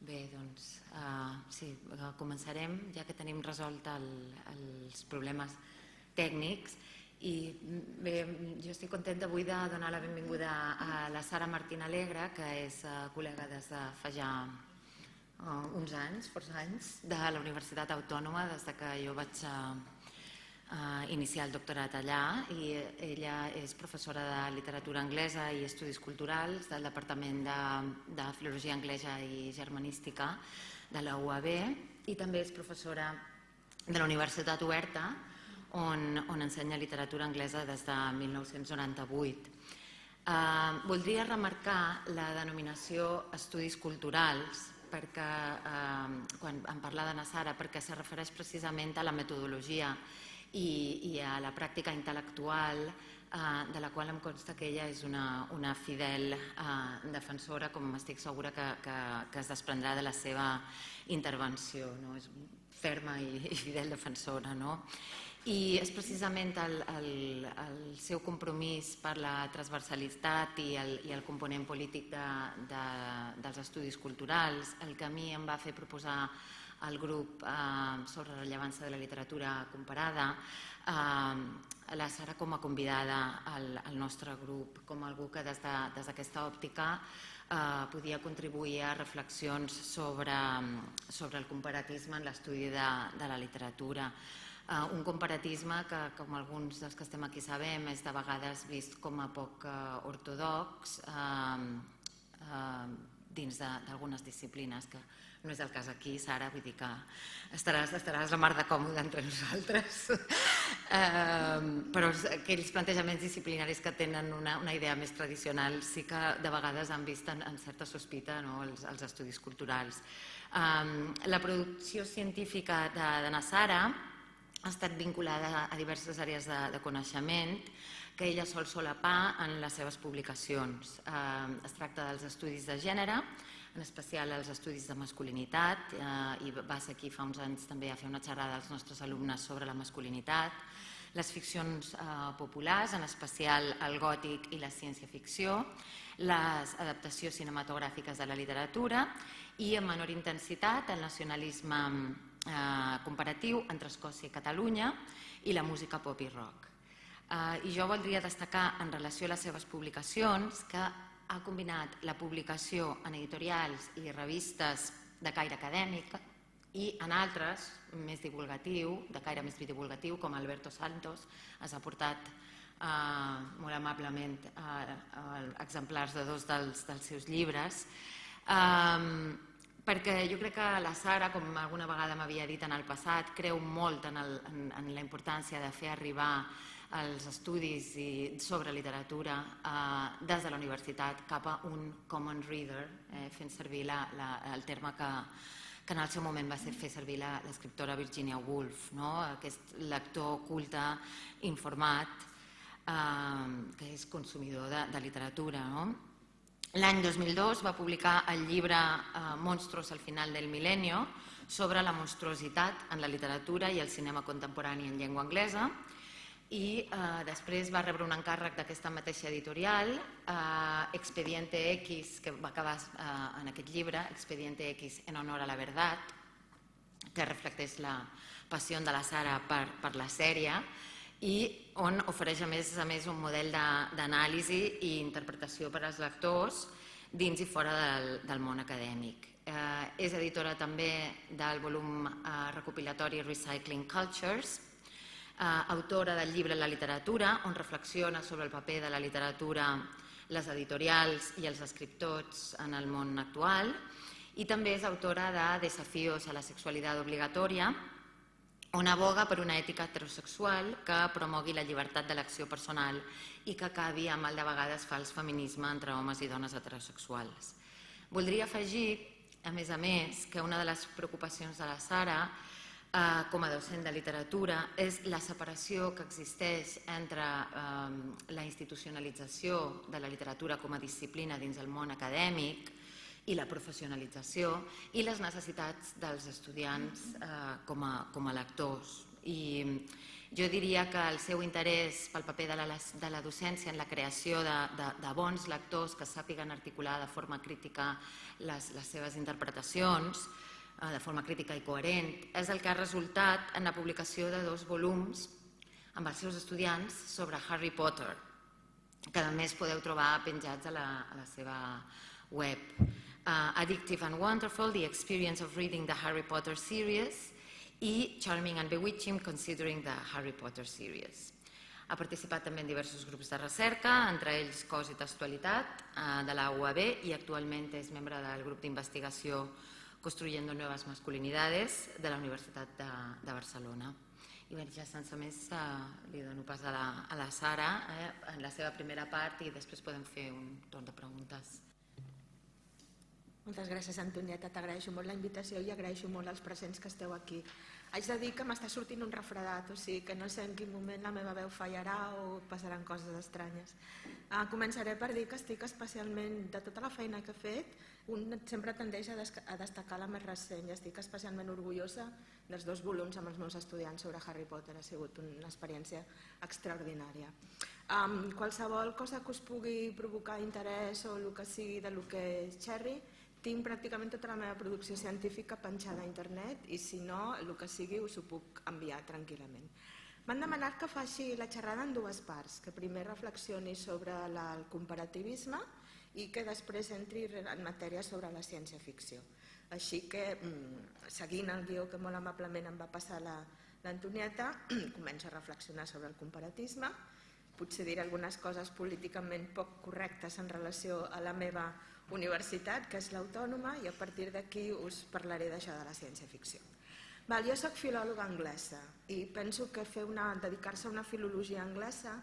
Bé, doncs sí, començarem, ja que tenim resolt els problemes tècnics. I bé, jo estic contenta avui de donar la benvinguda a la Sara Martín Alegre, que és col·lega des de fa ja uns anys, força anys, de la Universitat Autònoma, des que jo vaig iniciar el doctorat allà, i ella és professora de literatura anglesa i estudis culturals del Departament de Filologia Anglesa i Germanística de la UAB, i també és professora de la Universitat Oberta, on ensenya literatura anglesa des de 1998. Voldria remarcar la denominació estudis culturals, perquè quan em parla de Sara, perquè se refereix precisament a la metodologia i a la pràctica intel·lectual, de la qual em consta que ella és una fidel defensora, com estic segura que es desprendrà de la seva intervenció. És ferma i fidel defensora. I és precisament el seu compromís per la transversalitat i el component polític dels estudis culturals el que a mi em va fer proposar al grup sobre rellevància de la literatura comparada la Sara com a convidada al nostre grup, com algú que des d'aquesta òptica podia contribuir a reflexions sobre el comparatisme en l'estudi de la literatura. Un comparatisme que, com alguns dels que estem aquí sabem, és de vegades vist com a poc ortodox dins d'algunes disciplines, que no és el cas aquí, Sara, vull dir que estaràs la mar de còmode entre nosaltres. Però aquells plantejaments disciplinaris que tenen una idea més tradicional sí que de vegades han vist en certa sospita els estudis culturals. La producció científica de Sara ha estat vinculada a diverses àrees de coneixement que ella sol solapar en les seves publicacions. Es tracta dels estudis de gènere, en especial els estudis de masculinitat, i va ser aquí fa uns anys també a fer una xerrada als nostres alumnes sobre la masculinitat, les ficcions populars, en especial el gòtic i la ciència-ficció, les adaptacions cinematogràfiques de la literatura i, en menor intensitat, el nacionalisme comparatiu entre Escòcia i Catalunya i la música pop i rock. I jo voldria destacar en relació a les seves publicacions que ha combinat la publicació en editorials i revistes de caire acadèmic i en altres més divulgatiu, de caire més divulgatiu, com Alberto Santos ens ha portat molt amablement exemplars de dos dels seus llibres, perquè jo crec que la Sara, com alguna vegada m'havia dit en el passat, creu molt en la importància de fer arribar els estudis sobre literatura des de la universitat cap a un common reader, fent servir el terme que en el seu moment va fer servir l'escriptora Virginia Woolf, aquest lector culte, informat, que és consumidor de literatura. L'any 2002 va publicar el llibre Monstruos al final del milenio sobre la monstruositat en la literatura i el cinema contemporani en llengua anglesa, i després va rebre un encàrrec d'aquesta mateixa editorial, Expediente X, que va acabar en aquest llibre, Expediente X en honor a la verdad, que reflecteix la passió de la Sara per la sèrie, i on ofereix a més un model d'anàlisi i interpretació per als lectors dins i fora del món acadèmic. És editora també del volum recopilatori Recycling Cultures, autora del llibre La literatura, on reflexiona sobre el paper de la literatura, les editorials i els escriptors en el món actual, i també és autora de Desafíos a la sexualidad obligatoria, on aboga per una ètica heterosexual que promogui la llibertat d'elecció personal i que acabi amb el de vegades fals feminisme entre homes i dones heterosexuals. Voldria afegir, a més, que una de les preocupacions de la Sara com a docent de literatura és la separació que existeix entre la institucionalització de la literatura com a disciplina dins el món acadèmic i la professionalització i les necessitats dels estudiants com a lectors. I jo diria que el seu interès pel paper de la docència en la creació de bons lectors que sàpiguen articular de forma crítica les seves interpretacions, de forma crítica i coherent, és el que ha resultat en la publicació de 2 volums amb els seus estudiants sobre Harry Potter, que a més podeu trobar penjats a la seva web. Addictive and Wonderful, The Experience of Reading the Harry Potter Series, i Charming and Bewitching, Considering the Harry Potter Series. Ha participat també en diversos grups de recerca, entre ells Cos i Textualitat, de la UAB, i actualment és membre del grup d'investigació Construyendo Nuevas Masculinidades de la Universitat de Barcelona. I bé, ja sense més li dono pas a la Sara en la seva primera part i després podem fer un torn de preguntes. Moltes gràcies, Antonieta. T'agraeixo molt la invitació i agraeixo molt als presents que esteu aquí. Haig de dir que m'està sortint un refredat, o sigui que no sé en quin moment la meva veu fallarà o passaran coses estranyes. Començaré per dir que estic especialment, de tota la feina que he fet, un sempre tendeix a destacar la més recent i estic especialment orgullosa dels 2 volums amb els meus estudiants sobre Harry Potter. Ha sigut una experiència extraordinària. Qualsevol cosa que us pugui provocar interès o el que sigui de lo que és Cherry, tinc pràcticament tota la meva producció científica penjada a internet i si no, el que sigui us ho puc enviar tranquil·lament. M'han demanat que faci la xerrada en 2 parts, que primer reflexioni sobre el comparativisme i que després entri en matèria sobre la ciència-ficció. Així que, seguint el guió que molt amablement em va passar l'Antonieta, començo a reflexionar sobre el comparatisme, potser diré algunes coses políticament poc correctes en relació a la meva universitat, que és l'Autònoma, i a partir d'aquí us parlaré d'això de la ciència-ficció. Jo soc filòloga anglesa i penso que dedicar-se a una filologia anglesa,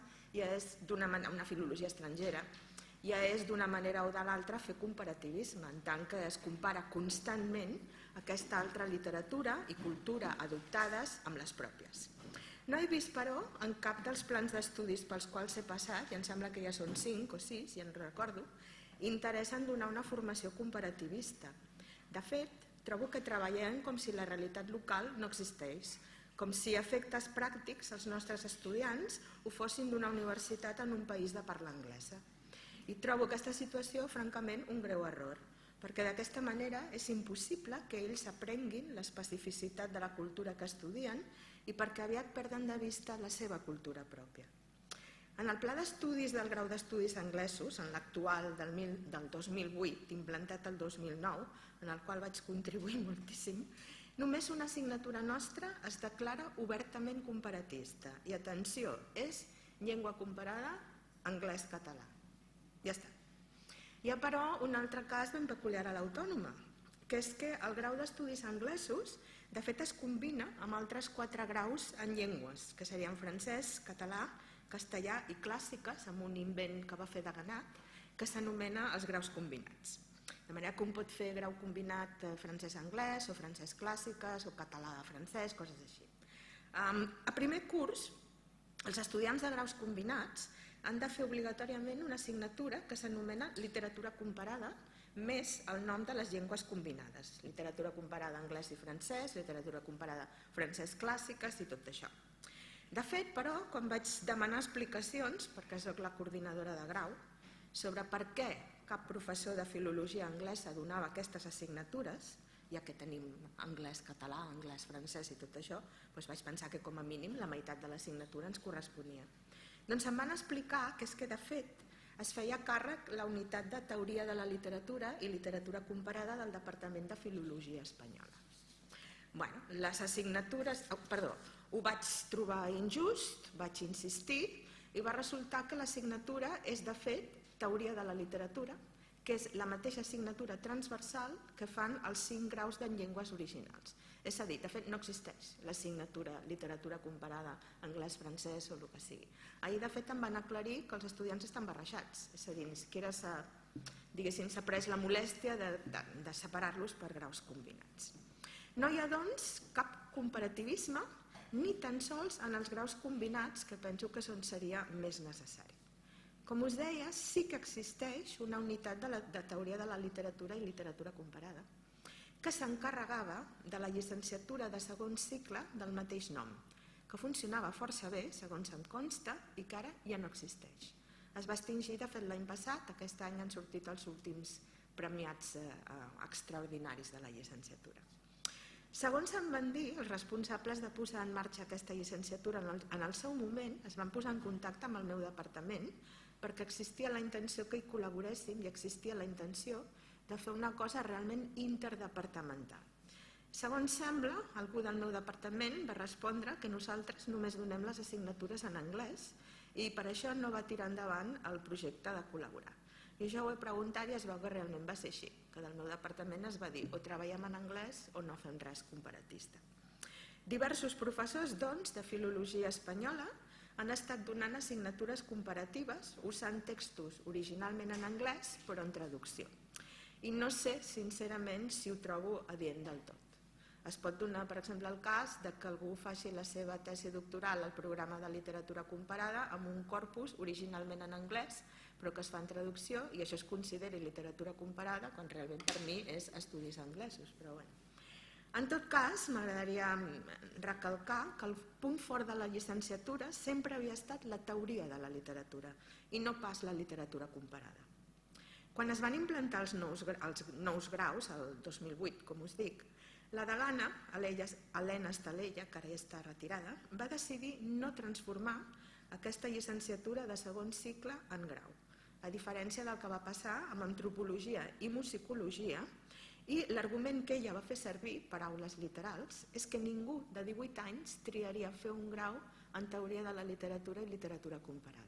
una filologia estrangera, ja és d'una manera o de l'altra fer comparativisme, en tant que es compara constantment aquesta altra literatura i cultura adoptades amb les pròpies. No he vist, però, en cap dels plans d'estudis pels quals he passat, i em sembla que ja són 5 o 6, ja en recordo, interès en donar una formació comparativista. De fet, trobo que treballem com si la realitat local no existeix, com si a efectes pràctics els nostres estudiants ho fossin d'una universitat en un país de parla anglesa. I trobo aquesta situació, francament, un greu error, perquè d'aquesta manera és impossible que ells aprenguin l'especificitat de la cultura que estudien i perquè aviat perden de vista la seva cultura pròpia. En el pla d'estudis del grau d'estudis anglesos, en l'actual del 2008, implantat el 2009, en el qual vaig contribuir moltíssim, només una assignatura nostra es declara obertament comparatista. I atenció, és llengua comparada anglès-català. Ja està. Hi ha, però, un altre cas ben peculiar a l'Autònoma, que és que el grau d'estudis anglesos, de fet, es combina amb altres 4 graus en llengües, que serien francès, català, castellà i clàssiques, amb un invent que va fer de Ganat, que s'anomena els graus combinats. De manera que un pot fer grau combinat francès-anglès, o francès-clàssiques, o català-francès, coses així. A primer curs, els estudiants de graus combinats han de fer obligatòriament una assignatura que s'anomena literatura comparada, més el nom de les llengües combinades. Literatura comparada anglès i francès, literatura comparada francès-clàssiques i tot això. De fet, però, quan vaig demanar explicacions, perquè soc la coordinadora de grau, sobre per què cap professor de filologia anglesa donava aquestes assignatures, ja que tenim anglès-català, anglès-francès i tot això, doncs vaig pensar que com a mínim la meitat de l'assignatura ens corresponia. Doncs em van explicar que és que, de fet, es feia càrrec la unitat de teoria de la literatura i literatura comparada del Departament de Filologia Espanyola. Les assignatures, ho vaig trobar injust, vaig insistir i va resultar que l'assignatura és, de fet, teoria de la literatura, que és la mateixa assignatura transversal que fan els 5 graus en llengües originals. És a dir, de fet, no existeix l'assignatura literatura comparada anglès-francès o el que sigui. Ahir, de fet, em van aclarir que els estudiants estan barrejats, és a dir, ni siquiera s'ha pres la molèstia de separar-los per graus combinats. No hi ha, doncs, cap comparativisme, ni tan sols en els graus combinats, que penso que seria més necessari. Com us deia, sí que existeix una unitat de teoria de la literatura i literatura comparada, que s'encarregava de la llicenciatura de segon cicle del mateix nom, que funcionava força bé, segons em consta, i que ara ja no existeix. Es va extingir, de fet, l'any passat. Aquest any han sortit els últims premiats extraordinaris de la llicenciatura. Segons em van dir, els responsables de posar en marxa aquesta llicenciatura en el seu moment es van posar en contacte amb el meu departament perquè existia la intenció que hi col·laboréssim i existia la intenció de fer una cosa realment interdepartamental. Segons sembla, algú del meu departament va respondre que nosaltres només donem les assignatures en anglès i per això no va tirar endavant el projecte de col·laborar. I jo ho he preguntat i es veu que realment va ser així, que del meu departament es va dir o treballem en anglès o no fem res comparatista. Diversos professors, doncs, de filologia espanyola han estat donant assignatures comparatives usant textos originalment en anglès però en traducció. I no sé, sincerament, si ho trobo adient del tot. Es pot donar, per exemple, el cas de que algú faci la seva tesi doctoral al programa de literatura comparada amb un corpus originalment en anglès, però que es fa en traducció i això es consideri literatura comparada quan realment per mi és estudis anglesos. Però bueno. En tot cas, m'agradaria recalcar que el punt fort de la llicenciatura sempre havia estat la teoria de la literatura i no pas la literatura comparada. Quan es van implantar els nous graus, el 2008, com us dic, la degana, Helena Estalella, que ara ja està retirada, va decidir no transformar aquesta llicenciatura de segon cicle en grau, a diferència del que va passar amb antropologia i musicologia, i l'argument que ella va fer servir, paraules literals, és que ningú de 18 anys triaria fer un grau en teoria de la literatura i literatura comparada.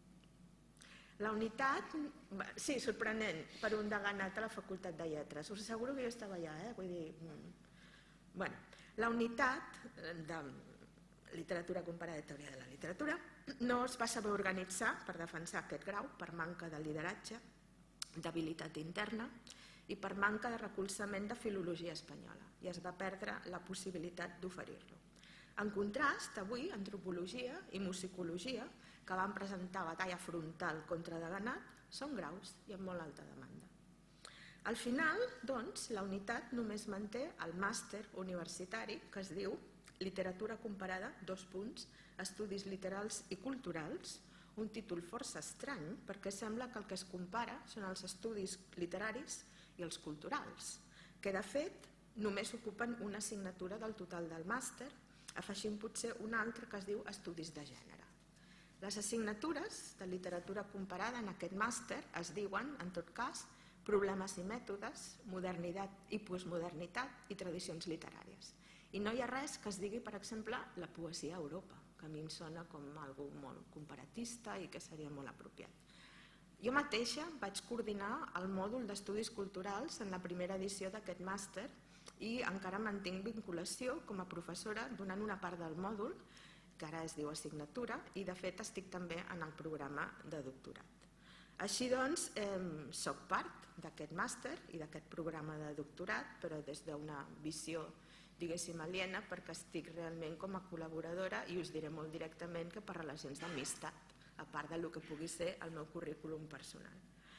La unitat, sí, sorprenent, per un deganat a la Facultat de Lletres. Us asseguro que jo estava allà, vull dir... Bueno, la unitat de literatura comparada i teoria de la literatura no es va saber organitzar per defensar aquest grau per manca de lideratge, d'habilitat interna i per manca de recolzament de filologia espanyola i es va perdre la possibilitat d'oferir-lo. En contrast, avui, antropologia i musicologia, que van presentar batalla frontal contra deganat, són graus i amb molt alta demanda. Al final, doncs, la unitat només manté el màster universitari que es diu Literatura comparada, estudis literals i culturals, un títol força estrany perquè sembla que el que es compara són els estudis literaris i els culturals, que de fet només ocupen una assignatura del total del màster, afegint potser una altra que es diu estudis de gènere. Les assignatures de literatura comparada en aquest màster es diuen, en tot cas, problemes i mètodes, modernitat i postmodernitat i tradicions literàries. I no hi ha res que es digui, per exemple, la poesia a Europa, que a mi em sona com algo molt comparatista i que seria molt apropiat. Jo mateixa vaig coordinar el mòdul d'estudis culturals en la primera edició d'aquest màster i encara mantinc vinculació com a professora donant una part del mòdul, que ara es diu assignatura, i de fet estic també en el programa de doctorat. Així doncs, soc part d'aquest màster i d'aquest programa de doctorat, però des d'una visió, diguéssim, aliena, perquè estic realment com a col·laboradora i us diré molt directament que per relacions d'amistat, a part del que pugui ser el meu currículum personal.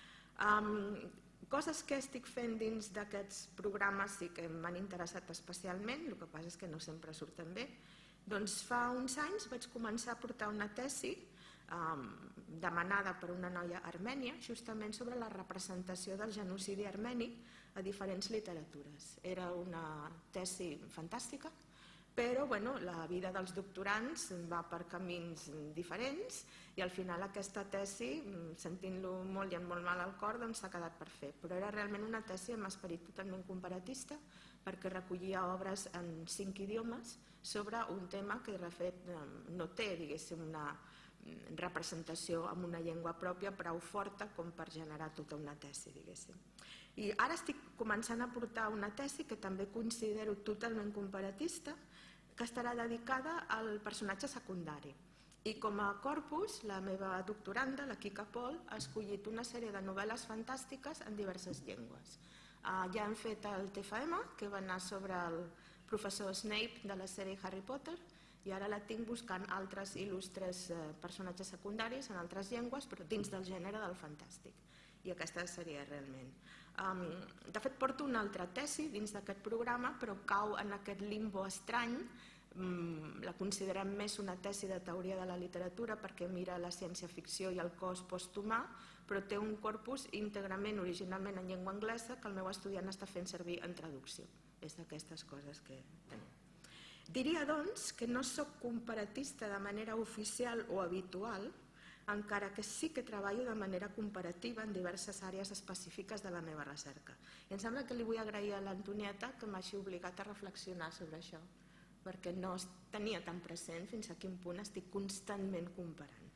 Coses que estic fent dins d'aquests programes i que m'han interessat especialment, el que passa és que no sempre surten bé, doncs fa uns anys vaig començar a portar una tesi demanada per una noia armènia justament sobre la representació del genocidi armeni a diferents literatures. Era una tesi fantàstica, però la vida dels doctorants va per camins diferents i al final aquesta tesi, sentint-lo molt i amb molt mal al cor, s'ha quedat per fer. Però era realment una tesi amb esperit totalment comparatista perquè recollia obres en 5 idiomes sobre un tema que de fet no té, diguéssim, una representació amb una llengua pròpia prou forta com per generar tota una tesi, diguéssim. I ara estic començant a portar una tesi que també considero totalment comparatista, que estarà dedicada al personatge secundari. I com a corpus, la meva doctoranda, la Kika Pol, ha escollit una sèrie de novel·les fantàstiques en diverses llengües. Ja hem fet el TFM, que va anar sobre el professor Snape de la sèrie Harry Potter, i ara la tinc buscant altres il·lustres personatges secundaris en altres llengües, però dins del gènere del fantàstic. I aquesta seria realment. De fet, porto una altra tesi dins d'aquest programa, però cau en aquest limbo estrany La considerem més una tesi de teoria de la literatura perquè mira la ciència-ficció i el cos posthumà, però té un corpus íntegrament, originalment en llengua anglesa, que el meu estudiant està fent servir en traducció. És d'aquestes coses que tenim. Diria, doncs, que no soc comparatista de manera oficial o habitual, encara que sí que treballo de manera comparativa en diverses àrees específiques de la meva recerca. I em sembla que li vull agrair a l'Antonieta que m'hagi obligat a reflexionar sobre això, perquè no es tenia tan present fins a quin punt estic constantment comparant.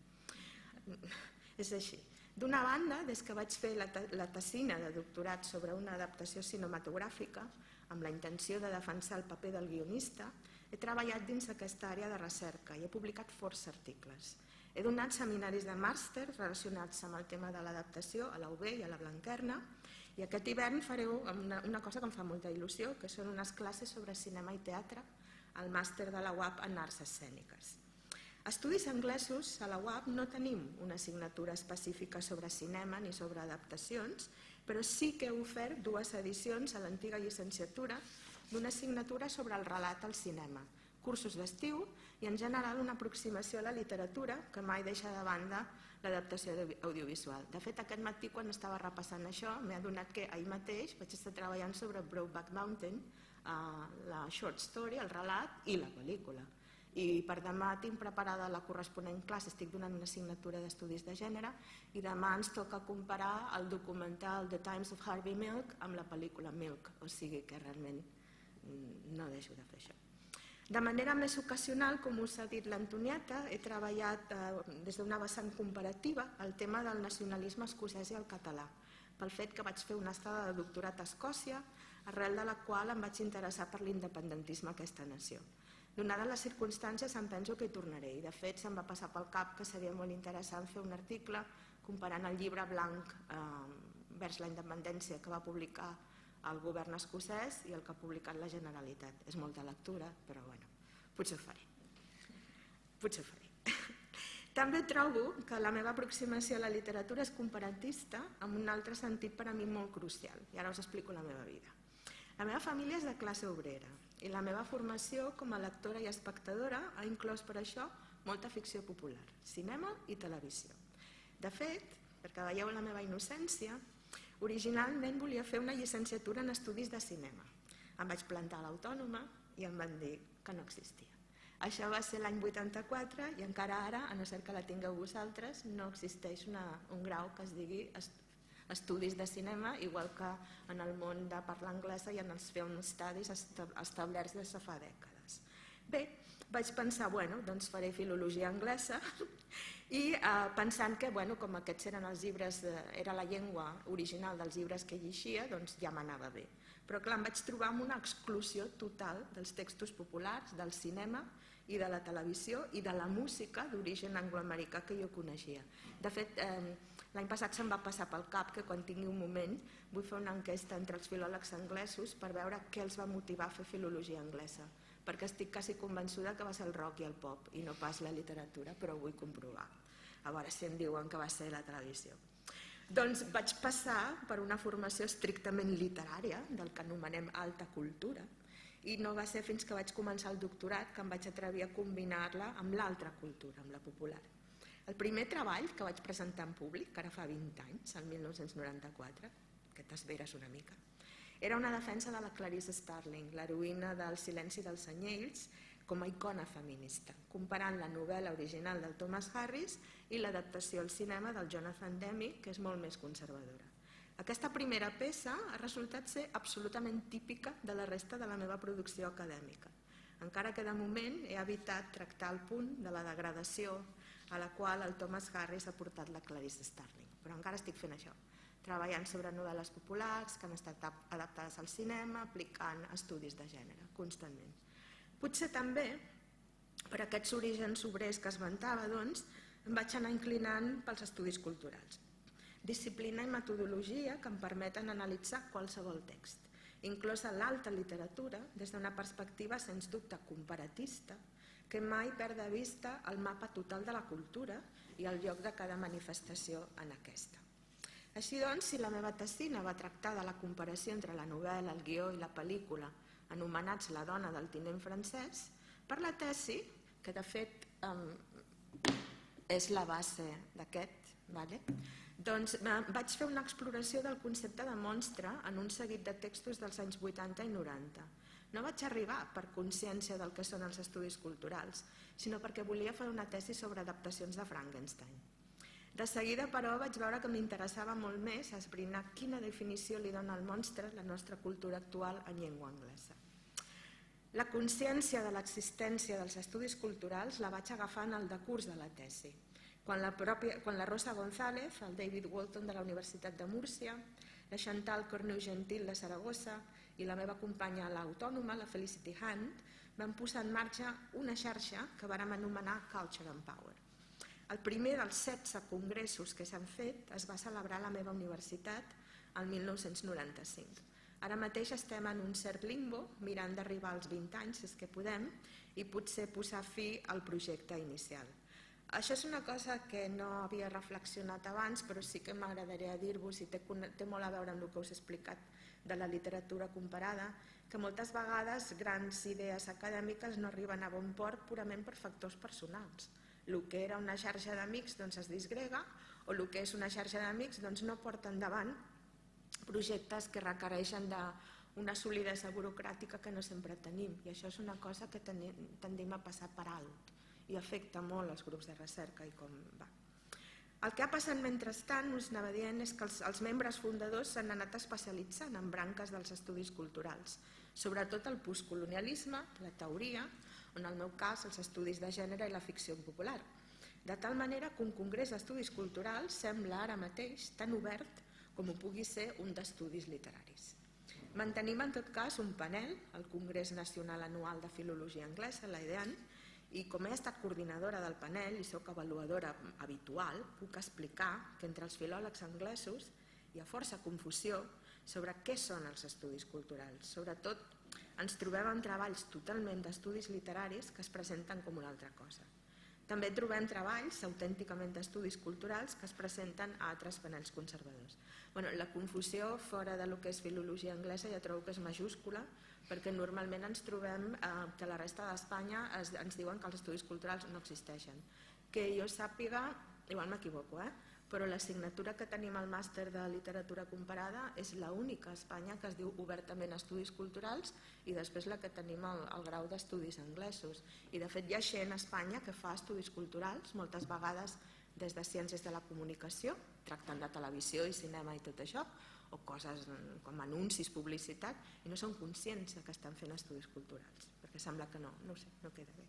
És així. D'una banda, des que vaig fer la tesina de doctorat sobre una adaptació cinematogràfica, amb la intenció de defensar el paper del guionista, he treballat dins aquesta àrea de recerca i he publicat força articles. He donat seminaris de màster relacionats amb el tema de l'adaptació a la UB i a la Blanquerna, i aquest hivern fareu una cosa que em fa molta il·lusió, que són unes classes sobre cinema i teatre al màster de la UAP en arts escèniques. Estudis anglesos, a la UAP no tenim una assignatura específica sobre cinema ni sobre adaptacions, però sí que he ofert 2 edicions a l'antiga llicenciatura d'una assignatura sobre el relat al cinema, cursos d'estiu i en general una aproximació a la literatura que mai deixa de banda l'adaptació audiovisual. De fet, aquest matí quan estava repassant això m'he adonat que ahir mateix vaig estar treballant sobre Brokeback Mountain, la short story, el relat i la pel·lícula. I per demà tinc preparada la corresponent classe, estic donant una assignatura d'estudis de gènere i demà ens toca comparar el documental The Times of Harvey Milk amb la pel·lícula Milk, o sigui que realment no deixo de fer això. De manera més ocasional, com us ha dit l'Antonieta, he treballat des d'una vessant comparativa el tema del nacionalisme escocès i el català, pel fet que vaig fer una estada de doctorat a Escòcia, arrel de la qual em vaig interessar per l'independentisme a aquesta nació. Donades les circumstàncies em penso que hi tornaré i de fet se'm va passar pel cap que seria molt interessant fer un article comparant el llibre blanc vers la independència que va publicar el govern escocès i el que ha publicat la Generalitat. És molta lectura, però bueno, potser ho faré. També trobo que la meva aproximació a la literatura és comparatista amb un altre sentit per a mi molt crucial, i ara us explico la meva vida. La meva família és de classe obrera i la meva formació com a lectora i espectadora ha inclòs per això molta ficció popular, cinema i televisió. De fet, perquè veieu la meva innocència, originalment volia fer una llicenciatura en estudis de cinema. Em vaig plantar a l'Autònoma i em van dir que no existia. Això va ser l'any 84 i encara ara, a no ser que la tingueu vosaltres, no existeix un grau que es digui estudis de cinema, igual que en el món de parla anglesa i en els film studies establerts des de fa dècades. Bé, vaig pensar, doncs faré filologia anglesa i pensant que, com aquests eren els llibres, era la llengua original dels llibres que llegia, doncs ja m'anava bé. Però clar, em vaig trobar amb una exclusió total dels textos populars, del cinema i de la televisió i de la música d'origen angloamericà que jo coneixia. De fet, l'any passat se'm va passar pel cap que quan tingui un moment vull fer una enquesta entre els filòlegs anglesos per veure què els va motivar a fer filologia anglesa, perquè estic quasi convençuda que va ser el rock i el pop i no pas la literatura, però ho vull comprovar, a veure si em diuen que va ser la televisió. Doncs vaig passar per una formació estrictament literària, del que anomenem alta cultura, i no va ser fins que vaig començar el doctorat que em vaig atrevir a combinar-la amb l'altra cultura, amb la popular. El primer treball que vaig presentar en públic, que ara fa 20 anys, el 1994, que t'esveres una mica, era una defensa de la Clarice Starling, l'heroïna del Silenci dels anyells, com a icona feminista, comparant la novel·la original del Thomas Harris i l'adaptació al cinema del Jonathan Demme, que és molt més conservadora. Aquesta primera peça ha resultat ser absolutament típica de la resta de la meva producció acadèmica, encara que de moment he evitat tractar el punt de la degradació a la qual el Thomas Harris ha portat la Clarice Starling. Però encara estic fent això, treballant sobre novel·les populars que han estat adaptades al cinema, aplicant estudis de gènere, constantment. Potser també, per aquests orígens obrers que esmentava, doncs, em vaig anar inclinant pels estudis culturals. Disciplina i metodologia que em permeten analitzar qualsevol text, inclosa l'alta literatura des d'una perspectiva sens dubte comparatista, que mai perd de vista el mapa total de la cultura i el lloc de cada manifestació en aquesta. Així doncs, si la meva tesina va tractar de la comparació entre la novel·la, el guió i la pel·lícula, anomenats La dona del tinent francès, Per la tesi, que de fet és la base d'aquest, doncs vaig fer una exploració del concepte de monstre en un seguit de textos dels anys 80 i 90. No vaig arribar per consciència del que són els estudis culturals, sinó perquè volia fer una tesi sobre adaptacions de Frankenstein. De seguida, però, vaig veure que m'interessava molt més esbrinar quina definició li dona al monstre la nostra cultura actual en llengua anglesa. La consciència de l'existència dels estudis culturals la vaig agafar en el decurs de la tesi, quan la Rosa González, el David Walton de la Universitat de Múrcia, la Chantal Corneu-Gentil de Saragossa i la meva companya a l'Autònoma, la Felicity Hunt, van posar en marxa una xarxa que vàrem anomenar Culture and Power. El primer dels 16 congressos que s'han fet es va celebrar a la meva universitat el 1995. Ara mateix estem en un cert limbo, mirant d'arribar als 20 anys, si és que podem, i potser posar fi al projecte inicial. Això és una cosa que no havia reflexionat abans, però sí que m'agradaria dir-vos, i té molt a veure amb el que us he explicat de la literatura comparada, que moltes vegades grans idees acadèmiques no arriben a bon port purament per factors personals. El que era una xarxa d'amics es disgrega, o el que és una xarxa d'amics no porta endavant projectes que requereixen d'una solidesa burocràtica que no sempre tenim, i això és una cosa que tendim a passar per alt i afecta molt els grups de recerca i com va. El que ha passat mentrestant, us anava dient, és que els membres fundadors s'han anat especialitzant en branques dels estudis culturals, sobretot el postcolonialisme, la teoria, o en el meu cas els estudis de gènere i la ficció popular. De tal manera que un congrés d'estudis culturals sembla ara mateix tan obert com ho pugui ser un d'estudis literaris. Mantenim en tot cas un panel, el Congrés Nacional Anual de Filologia Anglesa, l'EDAN, i com he estat coordinadora del panel i soc avaluadora habitual, puc explicar que entre els filòlegs anglesos hi ha força confusió sobre què són els estudis culturals. Sobretot ens trobem en treballs totalment d'estudis literaris que es presenten com una altra cosa. També trobem treballs autènticament d'estudis culturals que es presenten a altres panels conservadors. La confusió fora del que és filologia anglesa ja trobo que és majúscula, perquè normalment ens trobem que a la resta d'Espanya ens diuen que els estudis culturals no existeixen. Que jo sàpiga, igual m'equivoco, però l'assignatura que tenim al màster de literatura comparada és l'única a Espanya que es diu obertament estudis culturals i després la que tenim al grau d'estudis anglesos. I de fet hi ha gent a Espanya que fa estudis culturals, moltes vegades des de ciències de la comunicació, tractant de televisió i cinema i tot això, o coses com anuncis, publicitat, i no són conscients que estan fent estudis culturals, perquè sembla que no sé, no queda bé.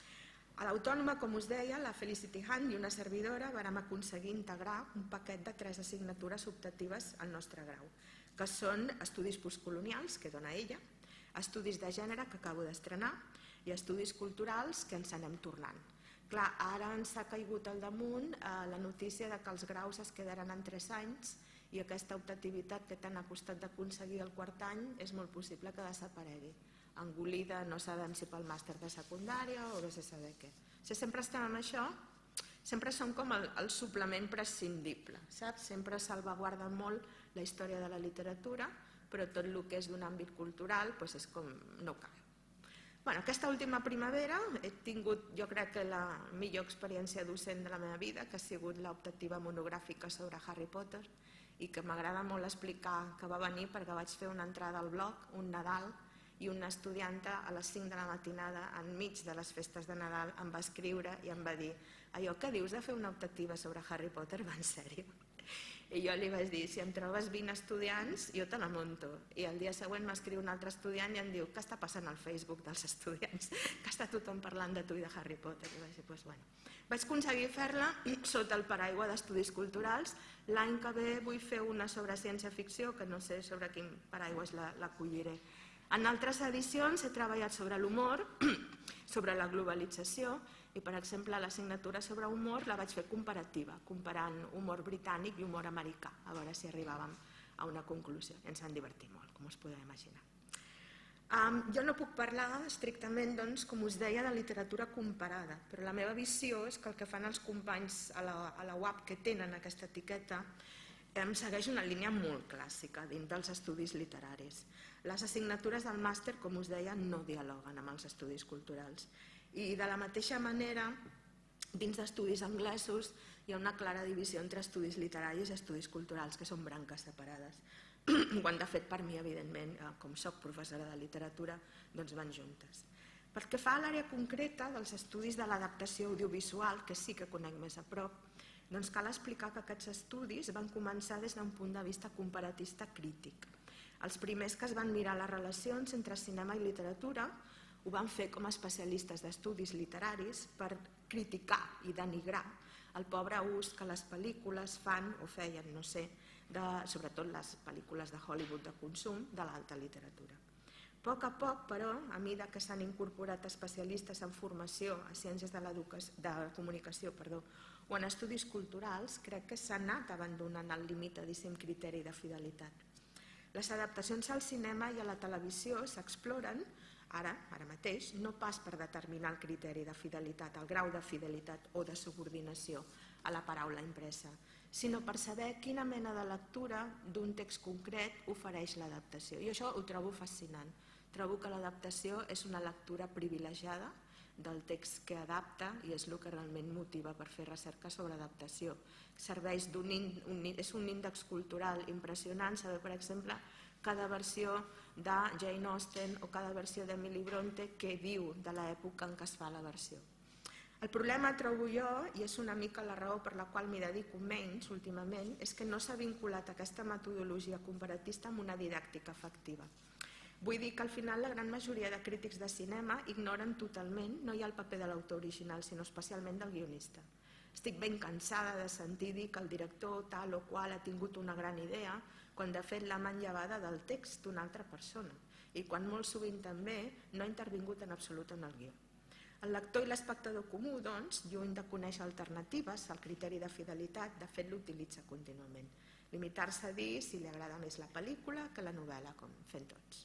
A l'Autònoma, com us deia, la Felicity Hunt i una servidora vàrem aconseguir integrar un paquet de 3 assignatures optatives al nostre grau, que són estudis postcolonials, que dona ella, estudis de gènere, que acabo d'estrenar, i estudis culturals, que ens anem tornant. Clar, ara ens ha caigut al damunt la notícia que els graus es quedaran en 3 anys i aquesta optativitat que tant ha costat d'aconseguir el quart any és molt possible que desaparegui, engolida no sabem si pel màster de secundària o vés a saber què. Si sempre estem amb això, sempre som com el suplement prescindible, saps? Sempre salvaguarda molt la història de la literatura, però tot el que és d'un àmbit cultural és com no cal. Aquesta última primavera he tingut, jo crec que la millor experiència docent de la meva vida, que ha sigut l'optativa monogràfica sobre Harry Potter, i que m'agrada molt explicar que va venir perquè vaig fer una entrada al blog, un Nadal, i una estudianta a les 5 de la matinada, enmig de les festes de Nadal, em va escriure i em va dir: allò que dius de fer una optativa sobre Harry Potter va en sèrio? I jo li vaig dir: si em trobes 20 estudiants, jo te la monto. I el dia següent m'escriu un altre estudiant i em diu: què està passant al Facebook dels estudiants? Que està tothom parlant de tu i de Harry Potter. I vaig dir: doncs bueno. Vaig aconseguir fer-la sota el paraigua d'estudis culturals. L'any que ve vull fer una sobre ciència-ficció, que no sé sobre quin paraigua l'acolliré. En altres edicions he treballat sobre l'humor, sobre la globalització, i per exemple l'assignatura sobre humor la vaig fer comparativa, comparant humor britànic i humor americà, a veure si arribàvem a una conclusió. Ens han divertit molt, com us podeu imaginar. Jo no puc parlar estrictament, doncs, com us deia, de literatura comparada, però la meva visió és que el que fan els companys a la UAP que tenen aquesta etiqueta segueix una línia molt clàssica dins dels estudis literaris. Les assignatures del màster, com us deia, no dialoguen amb els estudis culturals. I de la mateixa manera, dins d'estudis anglesos hi ha una clara divisió entre estudis literaris i estudis culturals, que són branques separades. Quan de fet per mi, evidentment, com soc professora de literatura, doncs van juntes. Pel que fa a l'àrea concreta dels estudis de l'adaptació audiovisual, que sí que conec més a prop, doncs cal explicar que aquests estudis van començar des d'un punt de vista comparatista crític. Els primers que es van mirar les relacions entre cinema i literatura ho van fer com a especialistes d'estudis literaris per criticar i denigrar el pobre ús que les pel·lícules fan o feien, no sé, sobretot les pel·lícules de Hollywood de consum, de l'alta literatura. A poc, però, a mesura que s'han incorporat especialistes en formació a ciències de comunicació o en estudis culturals, crec que s'ha anat abandonant el limitadíssim criteri de fidelitat. Les adaptacions al cinema i a la televisió s'exploren ara mateix, no pas per determinar el criteri de fidelitat, el grau de fidelitat o de subordinació a la paraula impresa, sinó per saber quina mena de lectura d'un text concret ofereix l'adaptació. I això ho trobo fascinant. Trobo que l'adaptació és una lectura privilegiada del text que adapta i és el que realment motiva per fer recerca sobre adaptació. Serveix és un índex cultural impressionant saber, per exemple, cada versió de Jane Austen o cada versió d'Emily Bronte què diu de l'època en què es fa la versió. El problema, trobo jo, i és una mica la raó per la qual m'hi dedico menys últimament, és que no s'ha vinculat aquesta metodologia comparatista amb una didàctica efectiva. Vull dir que al final la gran majoria de crítics de cinema ignoren totalment no hi ha el paper de l'autor original, sinó especialment del guionista. Estic ben cansada de sentir dir que el director tal o qual ha tingut una gran idea quan de fet l'ha manllevada del text d'una altra persona i quan molt sovint també no ha intervingut en absolut en el guió. El lector i l'espectador comú, doncs, lluny de conèixer alternatives al criteri de fidelitat, de fet l'utilitza contínuament. Limitar-se a dir si li agrada més la pel·lícula que la novel·la, com fem tots.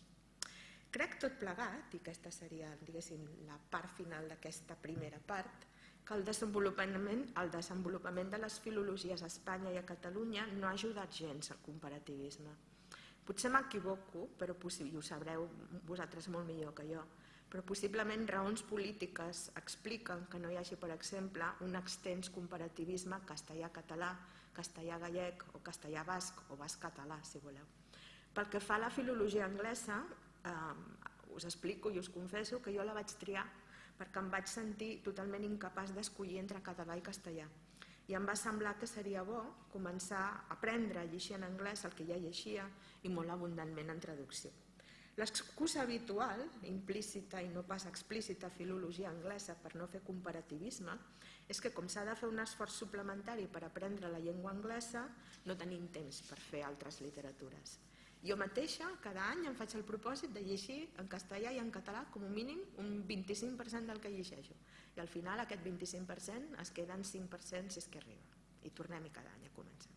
Crec tot plegat, i aquesta seria, diguéssim, la part final d'aquesta primera part, que el desenvolupament de les filologies a Espanya i a Catalunya no ha ajudat gens al comparativisme. Potser m'equivoco, però i ho sabreu vosaltres molt millor que jo, però possiblement raons polítiques expliquen que no hi hagi, per exemple, un extens comparativisme castellà-català, castellà-gallec o castellà-basc o basc-català, si voleu. Pel que fa a la filologia anglesa, us explico i us confesso que jo la vaig triar perquè em vaig sentir totalment incapaç d'escollir entre català i castellà. I em va semblar que seria bo començar a aprendre a llegir en anglès el que ja llegia i molt abundantment en traducció. L'excusa habitual, implícita i no pas explícita filologia anglesa per no fer comparativisme, és que com s'ha de fer un esforç suplementari per aprendre la llengua anglesa, no tenim temps per fer altres literatures. Jo mateixa, cada any, em faig el propòsit de llegir en castellà i en català com a mínim un 25% del que llegeixo. I al final aquest 25% es queda en 5% si és que arriba. I tornem-hi cada any a començar.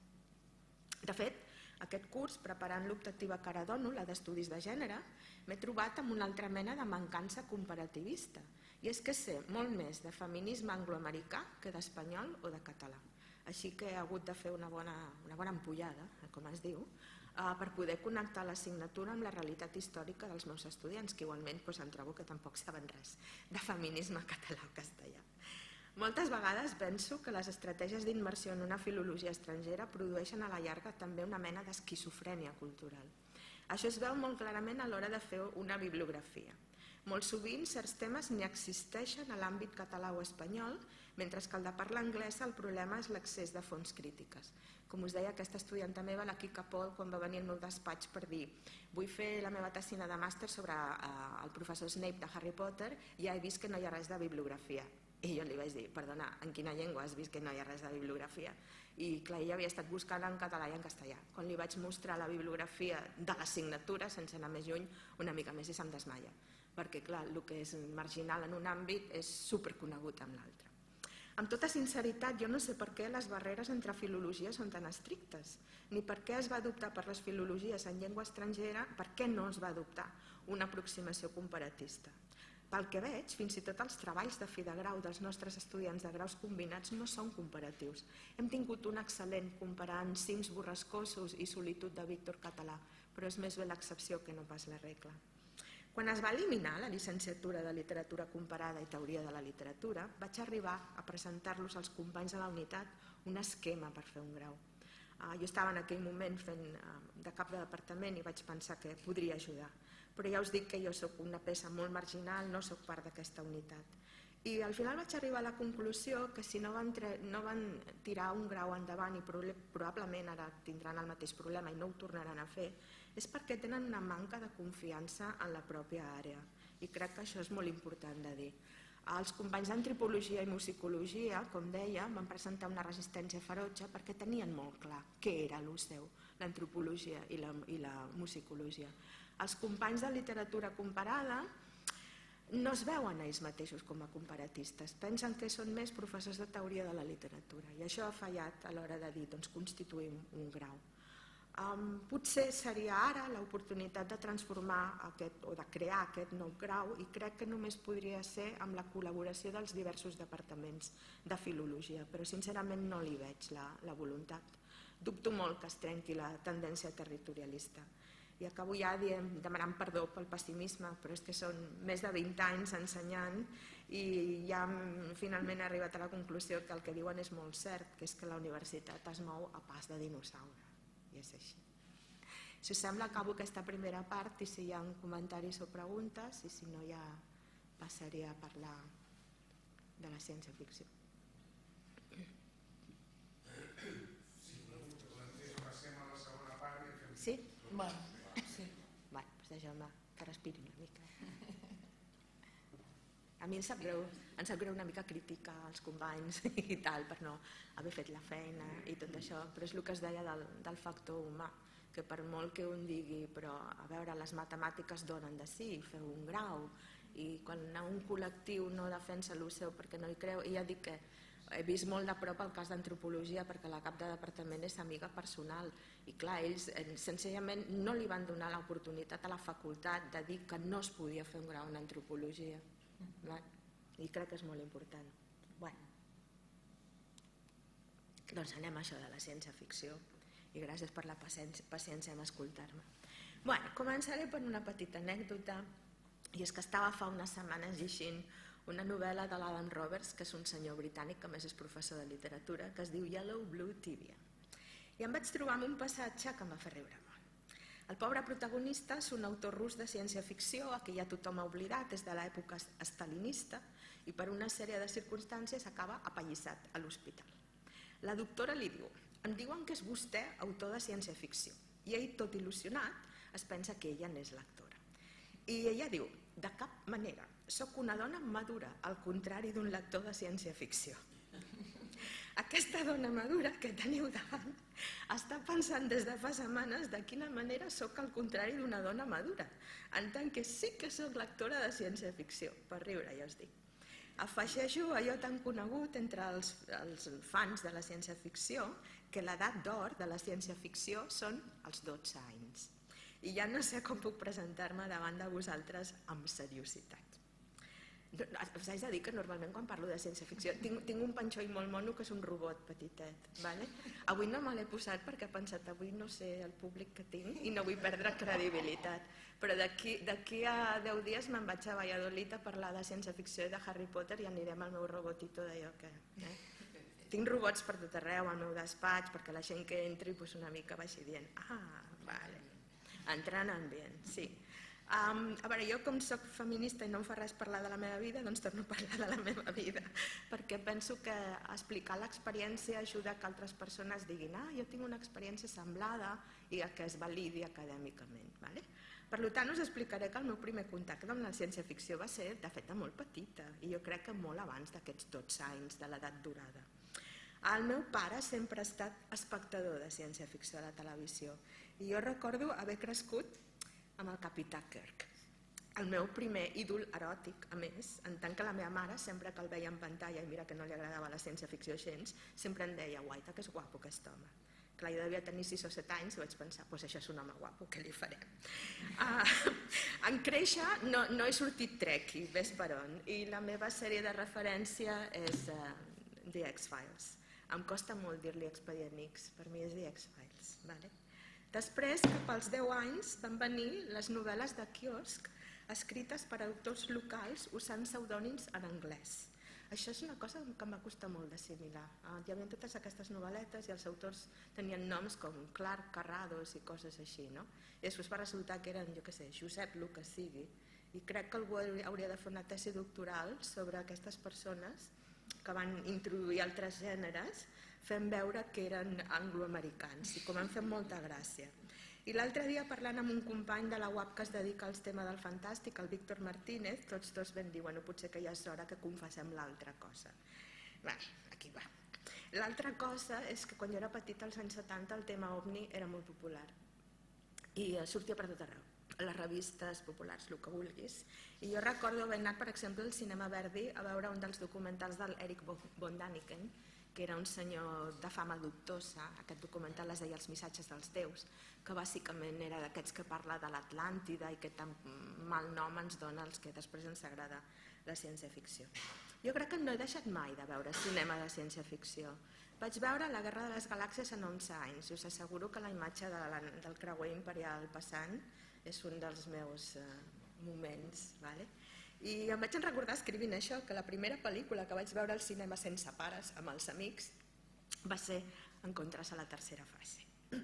De fet, aquest curs, preparant l'optativa que ara dono, la d'estudis de gènere, m'he trobat amb una altra mena de mancança comparativista. I és que sé molt més de feminisme angloamericà que d'espanyol o de català. Així que he hagut de fer una bona ampollada, com es diu, per poder connectar l'assignatura amb la realitat històrica dels meus estudiants, que igualment em trobo que tampoc saben res de feminisme català o castellà. Moltes vegades penso que les estratègies d'immersió en una filologia estrangera produeixen a la llarga també una mena d'esquizofrènia cultural. Això es veu molt clarament a l'hora de fer una bibliografia. Molt sovint certs temes ni existeixen a l'àmbit català o espanyol, mentre que el de parla anglesa el problema és l'accés de fonts crítiques. Com us deia, aquesta estudianta meva, la Kika Paul, quan va venir al meu despatx per dir vull fer la meva tessina de màster sobre el professor Snape de Harry Potter i ja he vist que no hi ha res de bibliografia. I jo li vaig dir, perdona, en quina llengua has vist que no hi ha res de bibliografia? I clar, ella havia estat buscant en català i en castellà. Quan li vaig mostrar la bibliografia de l'assignatura, sense anar més lluny, una mica més i se'm desmaia. Perquè clar, el que és marginal en un àmbit és superconegut en l'altre. Amb tota sinceritat, jo no sé per què les barreres entre filologies són tan estrictes, ni per què es va adoptar per les filologies en llengua estrangera, per què no es va adoptar una aproximació comparatista. Pel que veig, fins i tot els treballs de fi de grau dels nostres estudiants de graus combinats no són comparatius. Hem tingut un excel·lent comparant cims borrascosos i solitud de Víctor Català, però és més bé l'excepció que no pas la regla. Quan es va eliminar la llicenciatura de literatura comparada i teoria de la literatura, vaig arribar a presentar-los als companys de la unitat un esquema per fer un grau. Jo estava en aquell moment fent de cap de departament i vaig pensar que podria ajudar, però ja us dic que jo soc una peça molt marginal, no soc part d'aquesta unitat. I al final vaig arribar a la conclusió que si no van tirar un grau endavant i probablement ara tindran el mateix problema i no ho tornaran a fer, és perquè tenen una manca de confiança en la pròpia àrea. I crec que això és molt important de dir. Els companys d'antropologia i musicologia, com deia, van presentar una resistència ferotge perquè tenien molt clar què era el seu, l'antropologia i la musicologia. Els companys de literatura comparada no es veuen a ells mateixos com a comparatistes, pensen que són més professors de teoria de la literatura i això ha fallat a l'hora de dir constituïm un grau. Potser seria ara l'oportunitat de transformar o de crear aquest nou grau i crec que només podria ser amb la col·laboració dels diversos departaments de filologia, però sincerament no li veig la voluntat. Dubto molt que es trenqui la tendència territorialista. I acabo ja demanant perdó pel pessimisme, però és que són més de 20 anys ensenyant i ja finalment he arribat a la conclusió que el que diuen és molt cert, que és que la universitat es mou a pas de dinosaure. I és així. Si us sembla, acabo aquesta primera part i si hi ha comentaris o preguntes, i si no ja passaria a parlar de la ciència-ficció. Si passem a la segona part i fem... Sí? Bueno, sí. Bé, doncs deixeu-me que respiri una mica. A mi em sap greu una mica crítica als companys i tal, per no haver fet la feina i tot això, però és el que es deia del factor humà, que per molt que un digui, però a veure, les matemàtiques donen de sí, feu un grau, i quan un col·lectiu no defensa el seu perquè no hi creu, i ja dic que he vist molt de prop el cas d'antropologia perquè la cap de departament és amiga personal i clar, ells senzillament no li van donar l'oportunitat a la facultat de dir que no es podia fer un grau en antropologia. I crec que és molt important. Doncs anem a això de la ciència-ficció i gràcies per la paciència en escoltar-me. Començaré per una petita anècdota i és que estava fa unes setmanes llegint una novel·la de l'Adam Roberts, que és un senyor britànic que a més és professor de literatura, que es diu Yellow, Blue, Tibia. I em vaig trobar amb un passatge que em va fer riure molt. El pobre protagonista és un autor rus de ciència-ficció a qui ja tothom ha oblidat des de l'època estalinista i per una sèrie de circumstàncies acaba apallissat a l'hospital. La doctora li diu: em diuen que és vostè autor de ciència-ficció, i ell, tot il·lusionat, es pensa que ella n'és l'actora. I ella diu: de cap manera, sóc una dona madura, al contrari d'un lector de ciència-ficció. Aquesta dona madura que teniu davant està pensant des de fa setmanes de quina manera sóc al contrari d'una dona madura, en tant que sí que sóc lectora de ciència-ficció, per riure ja us dic. Afegeixo allò tan conegut entre els fans de la ciència-ficció que l'edat d'or de la ciència-ficció són els 12 anys. I ja no sé com puc presentar-me davant de vosaltres amb seriositat. Us haig de dir que normalment quan parlo de ciència-ficció tinc un panxoi molt mono que és un robot petitet. Avui no me l'he posat perquè he pensat avui no sé el públic que tinc i no vull perdre credibilitat, però d'aquí a 10 dies me'n vaig a Valladolid a parlar de ciència-ficció i de Harry Potter i anirem al meu robotito d'allò que... Tinc robots per tot arreu al meu despatx perquè la gent que entri una mica vagi dient entrant en ambient, sí. A veure, jo com soc feminista i no em fa res parlar de la meva vida, doncs torno a parlar de la meva vida, perquè penso que explicar l'experiència ajuda que altres persones diguin jo tinc una experiència semblada i que es validi acadèmicament. Per tant, us explicaré que el meu primer contacte amb la ciència-ficció va ser, de fet, molt petita, i jo crec que molt abans d'aquests 12 anys de l'edat dorada. El meu pare sempre ha estat espectador de ciència-ficció a la televisió, i jo recordo haver crescut amb el Capità Kirk. El meu primer ídol eròtic, a més, en tant que la meva mare, sempre que el veia en pantalla, i mira que no li agradava la ciència-ficció gens, sempre em deia, guaita, que és guapo aquest home. Clar, jo devia tenir 6 o 7 anys i vaig pensar, doncs això és un home guapo, què li farem? En créixer no he sortit Trekkie, ves per on, i la meva sèrie de referència és The X-Files. Em costa molt dir-li Expedient X, per mi és The X-Files. Després, cap als 10 anys, van venir les novel·les de quiosc escrites per autors locals usant pseudònims en anglès. Això és una cosa que em va costar molt d'assimilar. Hi havia totes aquestes novel·letes i els autors tenien noms com Clark, Carrados i coses així, no? I després va resultar que eren, jo què sé, Josep, el que sigui. I crec que algú hauria de fer una tesi doctoral sobre aquestes persones que van introduir altres gèneres fent veure que eren angloamericans i com han fet molta gràcia. I l'altre dia, parlant amb un company de la UAP que es dedica al tema del fantàstic, el Víctor Martínez, tots dos vam dir, bueno, potser que ja és hora que confessem l'altra cosa. Bé, aquí va. L'altra cosa és que quan jo era petita, als anys 70, el tema OVNI era molt popular i sortia per tot arreu, a les revistes populars, el que vulguis. I jo recordo haver anat, per exemple, al Cinema Verdi a veure un dels documentals del Erich von Däniken, que era un senyor de fama dubtosa, aquest documental es deia Els missatges dels déus, que bàsicament era d'aquests que parla de l'Atlàntida i que tan mal nom ens dona els que després ens agrada la ciència-ficció. Jo crec que no he deixat mai de veure cinema de ciència-ficció. Vaig veure La guerra de les galàxies en 11 anys i us asseguro que la imatge del creuer imperial passant és un dels meus moments. I em vaig recordar escrivint això, que la primera pel·lícula que vaig veure al cinema sense pares, amb els amics, va ser Encontres a la tercera fase.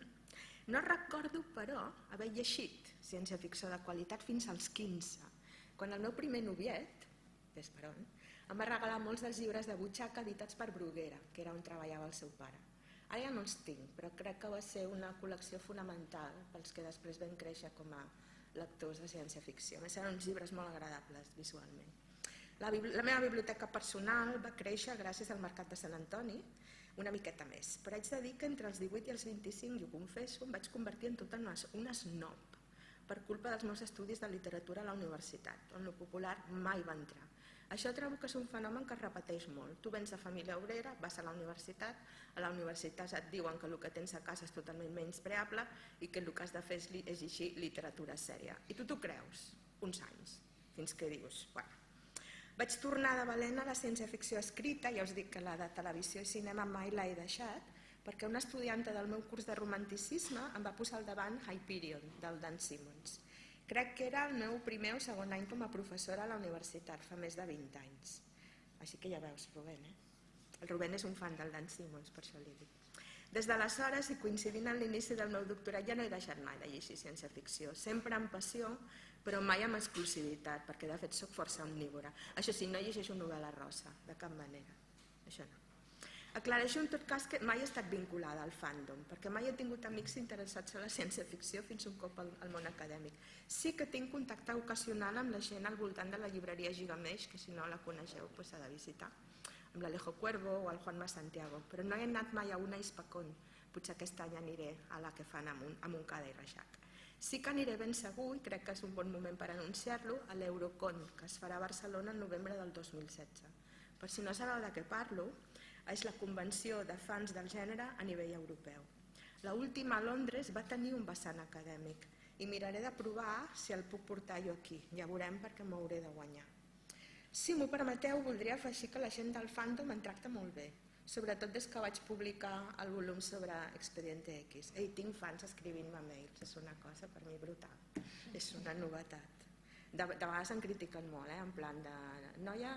No recordo, però, haver llegit ciència-ficció de qualitat fins als 15, quan el meu primer noviet, ves per on, em va regalar molts dels llibres de butxaca editats per Bruguera, que era on treballava el seu pare. Ara ja no els tinc, però crec que va ser una col·lecció fonamental pels que després vam créixer com a lectors de ciència-ficció. A més, eren uns llibres molt agradables visualment. La meva biblioteca personal va créixer gràcies al Mercat de Sant Antoni, una miqueta més, però haig de dir que entre els 18 i els 25, i ho confesso, em vaig convertir en tota una snob per culpa dels meus estudis de literatura a la universitat, on el popular mai va entrar. Això trobo que és un fenomen que es repeteix molt. Tu vens de família obrera, vas a la universitat et diuen que el que tens a casa és totalment menyspreable i que el que has de fer és llegir literatura sèria. I tu t'ho creus, uns anys, fins que dius, bueno. Vaig tornar de valent a la ciència-ficció escrita, ja us dic que la de televisió i cinema mai l'he deixat, perquè una estudianta del meu curs de romanticisme em va posar al davant Hyperion, del Dan Simmons. Crec que era el meu primer o segon any com a professora a la universitat, fa més de 20 anys. Així que ja veus, Rubén, El Rubén és un fan del Dan Simmons, per això li dic. Des d'aleshores, i coincidint en l'inici del meu doctorat, ja no he deixat mai de llegir ciència-ficció, sempre amb passió, però mai amb exclusivitat, perquè de fet soc força omnívora. Això sí, no llegeixo novel·la rosa, de cap manera, això no. Aclareixo en tot cas que mai he estat vinculada al fandom, perquè mai he tingut amics interessats en la ciència-ficció fins un cop al món acadèmic. Sí que tinc contacte ocasional amb la gent al voltant de la llibreria Gigamesh, que si no la coneixeu s'ha de visitar, amb l'Alejo Cuervo o el Juanma Santiago, però no he anat mai a una Hispacon, potser aquest any aniré a la que fan a Montcada i Reixac. Sí que aniré ben segur, i crec que és un bon moment per anunciar-lo, a l'Eurocon, que es farà a Barcelona el novembre del 2016. Per si no sabeu de què parlo, és la convenció de fans del gènere a nivell europeu. L'última a Londres va tenir un vessant acadèmic i miraré de provar si el puc portar jo aquí. Ja veurem perquè m'ho hauré de guanyar. Si m'ho permeteu, voldria afegir que la gent del fandom em tracta molt bé, sobretot des que vaig publicar el volum sobre Expediente X. Tinc fans escrivint-me mails, és una cosa per mi brutal, és una novetat. De vegades em critiquen molt, en plan de... Noia,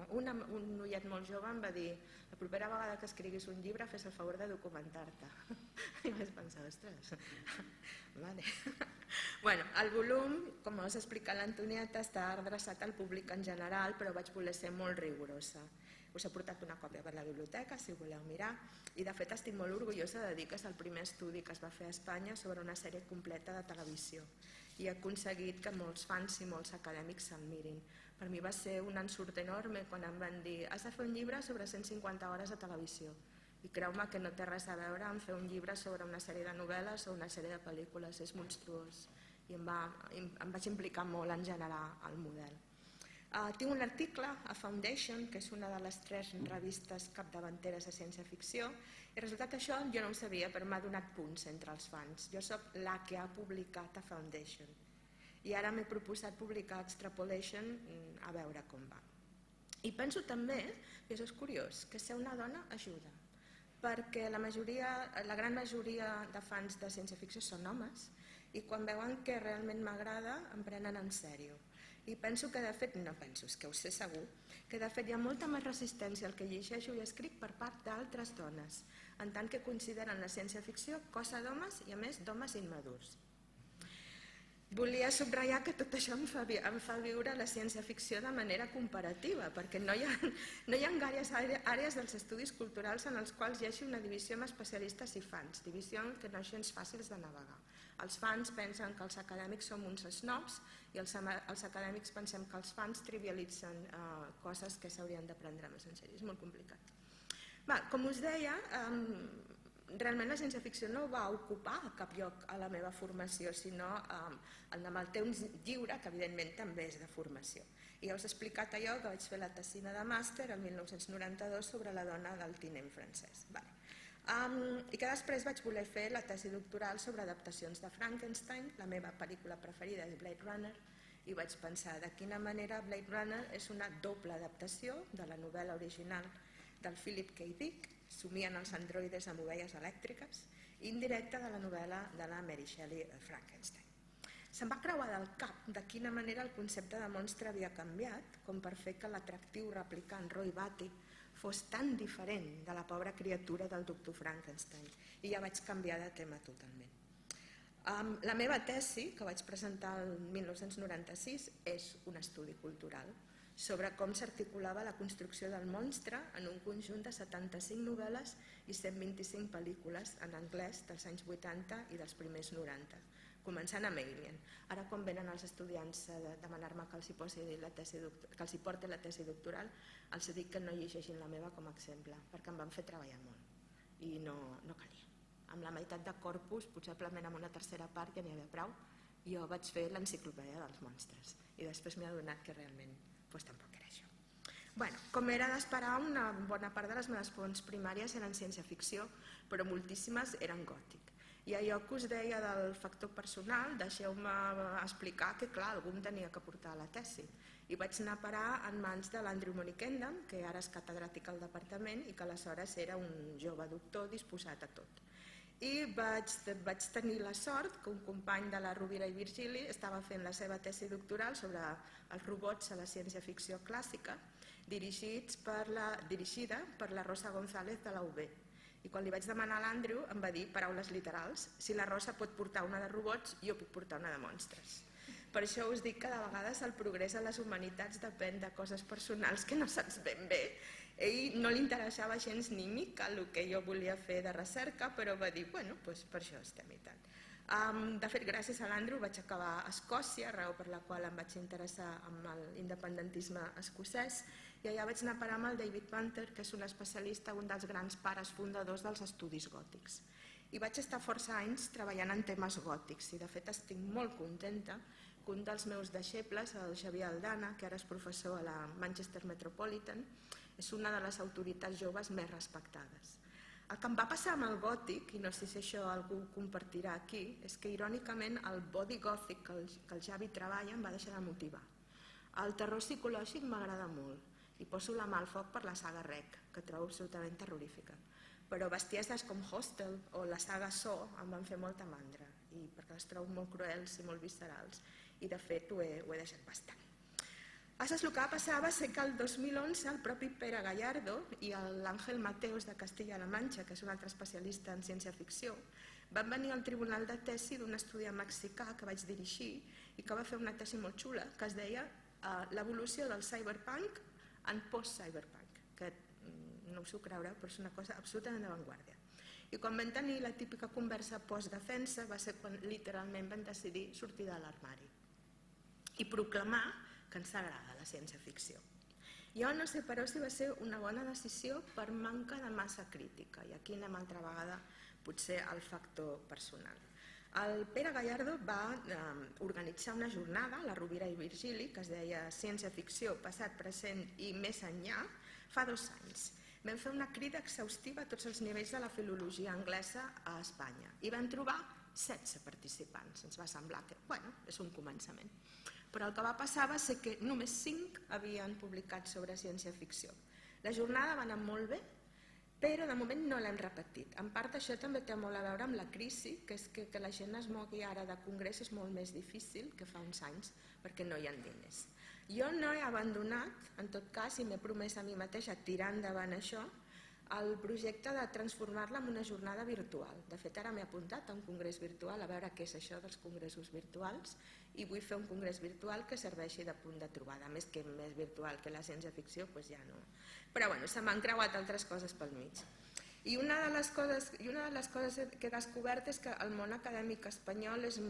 un noiet molt jove em va dir la propera vegada que escriguis un llibre fes el favor de documentar-te. I vaig pensar, ostres, vale. Bueno, el volum, com us ha explicat l'Antonieta, està adreçat al públic en general, però vaig voler ser molt rigorosa. Us he portat una còpia per la biblioteca, si voleu mirar, i de fet estic molt orgullosa de dir que és el primer estudi que es va fer a Espanya sobre una sèrie completa de televisió i he aconseguit que molts fans i molts acadèmics se'l mirin. Per mi va ser un ensurt enorme quan em van dir has de fer un llibre sobre 150 hores de televisió i creu-me que no té res a veure amb fer un llibre sobre una sèrie de novel·les o una sèrie de pel·lícules, és monstruós i em vaig implicar molt en generar el model. Tinc un article a Foundation, que és una de les 3 revistes capdavanteres de ciència-ficció, i resulta que això jo no ho sabia, però m'ha donat punts entre els fans. Jo soc la que ha publicat a Foundation. I ara m'he proposat publicar Extrapolation a veure com va. I penso també, i això és curiós, que ser una dona ajuda, perquè la gran majoria de fans de ciència-ficció són homes, i quan veuen que realment m'agrada em prenen en sèrio. I penso que de fet, no penso, és que ho sé segur, que de fet hi ha molta més resistència al que llegeixo i escric per part d'altres dones, en tant que consideren la ciència-ficció cosa d'homes i a més d'homes immadurs. Volia subratllar que tot això em fa viure la ciència-ficció de manera comparativa, perquè no hi ha gaires àrees dels estudis culturals en els quals hi hagi una divisió amb especialistes i fans, divisió que no és gens fàcils de navegar. Els fans pensen que els acadèmics som uns snobs i els acadèmics pensem que els fans trivialitzen coses que s'haurien de prendre més en sèrio. És molt complicat. Com us deia, realment la ciència-ficció no va ocupar cap lloc a la meva formació, sinó amb el temps lliure, que evidentment també és de formació. I ja us he explicat allò que vaig fer la tesina de màster el 1992 sobre la dona del tinent francès. I que després vaig voler fer la tesi doctoral sobre adaptacions de Frankenstein, la meva pel·lícula preferida és Blade Runner, i vaig pensar de quina manera Blade Runner és una doble adaptació de la novel·la original del Philip K. Dick, Somien els androides amb ovelles elèctriques, i indirecta de la novel·la de la Mary Shelley, Frankenstein. Se'm va creuar del cap de quina manera el concepte de monstre havia canviat, com per fer que l'atractiu replicant Roy Batty fos tan diferent de la pobra criatura del doctor Frankenstein, i ja vaig canviar de tema totalment. La meva tesi, que vaig presentar el 1996, és un estudi cultural sobre com s'articulava la construcció del monstre en un conjunt de 75 novel·les i 125 pel·lícules en anglès dels anys 80 i dels primers 90, començant amb Alien. Ara quan venen els estudiants a demanar-me que els hi porti la tesi doctoral, els dic que no llegeixin la meva com a exemple, perquè em van fer treballar molt i no calia. Amb la meitat de corpus, possiblement amb una tercera part, ja n'hi havia prou, jo vaig fer l'enciclopèdia dels monstres i després m'he adonat que realment tampoc era això. Com era d'esperar, una bona part de les meves fonts primàries eren ciència-ficció, però moltíssimes eren gòtic. I allò que us deia del factor personal, deixeu-me explicar que, clar, algú em tenia que portar la tesi. I vaig anar a parar en mans de l'Andrew Monikendam, que ara és catedràtic al departament i que aleshores era un jove doctor disposat a tot. I vaig tenir la sort que un company de la Rovira i Virgili estava fent la seva tesi doctoral sobre els robots a la ciència-ficció clàssica, dirigida per la Rosa González de la UB. I quan li vaig demanar a l'Andrew em va dir, paraules literals, si la Rosa pot portar una de robots, jo puc portar una de monstres. Per això us dic que de vegades el progrés a les humanitats depèn de coses personals que no saps ben bé. A ell no li interessava gens ni mica el que jo volia fer de recerca, però va dir, per això estem i tant. De fet, gràcies a l'Andrew vaig acabar a Escòcia, raó per la qual em vaig interessar en l'independentisme escocès, i allà vaig anar a parar amb el David Panther, que és un especialista, un dels grans pares fundadors dels estudis gòtics. I vaig estar força anys treballant en temes gòtics, i de fet estic molt contenta que un dels meus deixebles, el Xavier Aldana, que ara és professor a la Manchester Metropolitan, és una de les autoritats joves més respectades. El que em va passar amb el gòtic, i no sé si això algú ho compartirà aquí, és que irònicament el body gothic que el Xavi treballa em va deixar de motivar. El terror psicològic m'agrada molt i poso la mà al foc per la saga Rec, que trobo absolutament terrorífica. Però bestiesses com Hostel o la saga Saw em van fer molta mandra, perquè les trobo molt cruels i molt viscerals, i de fet ho he deixat bastant. Aleshores, el que va passar va ser que el 2011 el propi Pere Gallardo i l'Àngel Mateos de Castilla-La Manxa, que és un altre especialista en ciència-ficció, van venir al tribunal de tesi d'un estudiant mexicà que vaig dirigir i que va fer una tesi molt xula que es deia l'evolució del cyberpunk en post-cyberpunk, que no us ho creureu, però és una cosa absolutament d'avantguàrdia. I quan vam tenir la típica conversa post-defensa va ser quan literalment vam decidir sortir de l'armari i proclamar que ens agrada la ciència-ficció. Jo no sé, però, si va ser una bona decisió per manca de massa crítica, i aquí anem altra vegada potser al factor personal. El Pere Gallardo va organitzar una jornada, la Rovira i Virgili, que es deia Ciència-ficció, passat, present i més enllà, fa 2 anys. Vam fer una crida exhaustiva a tots els nivells de la filologia anglesa a Espanya i vam trobar 16 participants. Ens va semblar que, bueno, és un començament. Però el que va passar va ser que només 5 havien publicat sobre ciència-ficció. La jornada va anar molt bé, però de moment no l'hem repetit. En part això també té molt a veure amb la crisi, que és que la gent es mogui ara de congrés és molt més difícil que fa uns anys, perquè no hi ha diners. Jo no he abandonat, en tot cas, i m'he promès a mi mateixa tirar endavant això, el projecte de transformar-la en una jornada virtual. De fet, ara m'he apuntat a un congrés virtual, a veure què és això dels congressos virtuals, i vull fer un congrés virtual que serveixi de punt de trobada. A més que més virtual que la ciència-ficció, doncs ja no. Però bueno, se m'han creuat altres coses pel mig. I una de les coses que he descobert és que el món acadèmic espanyol és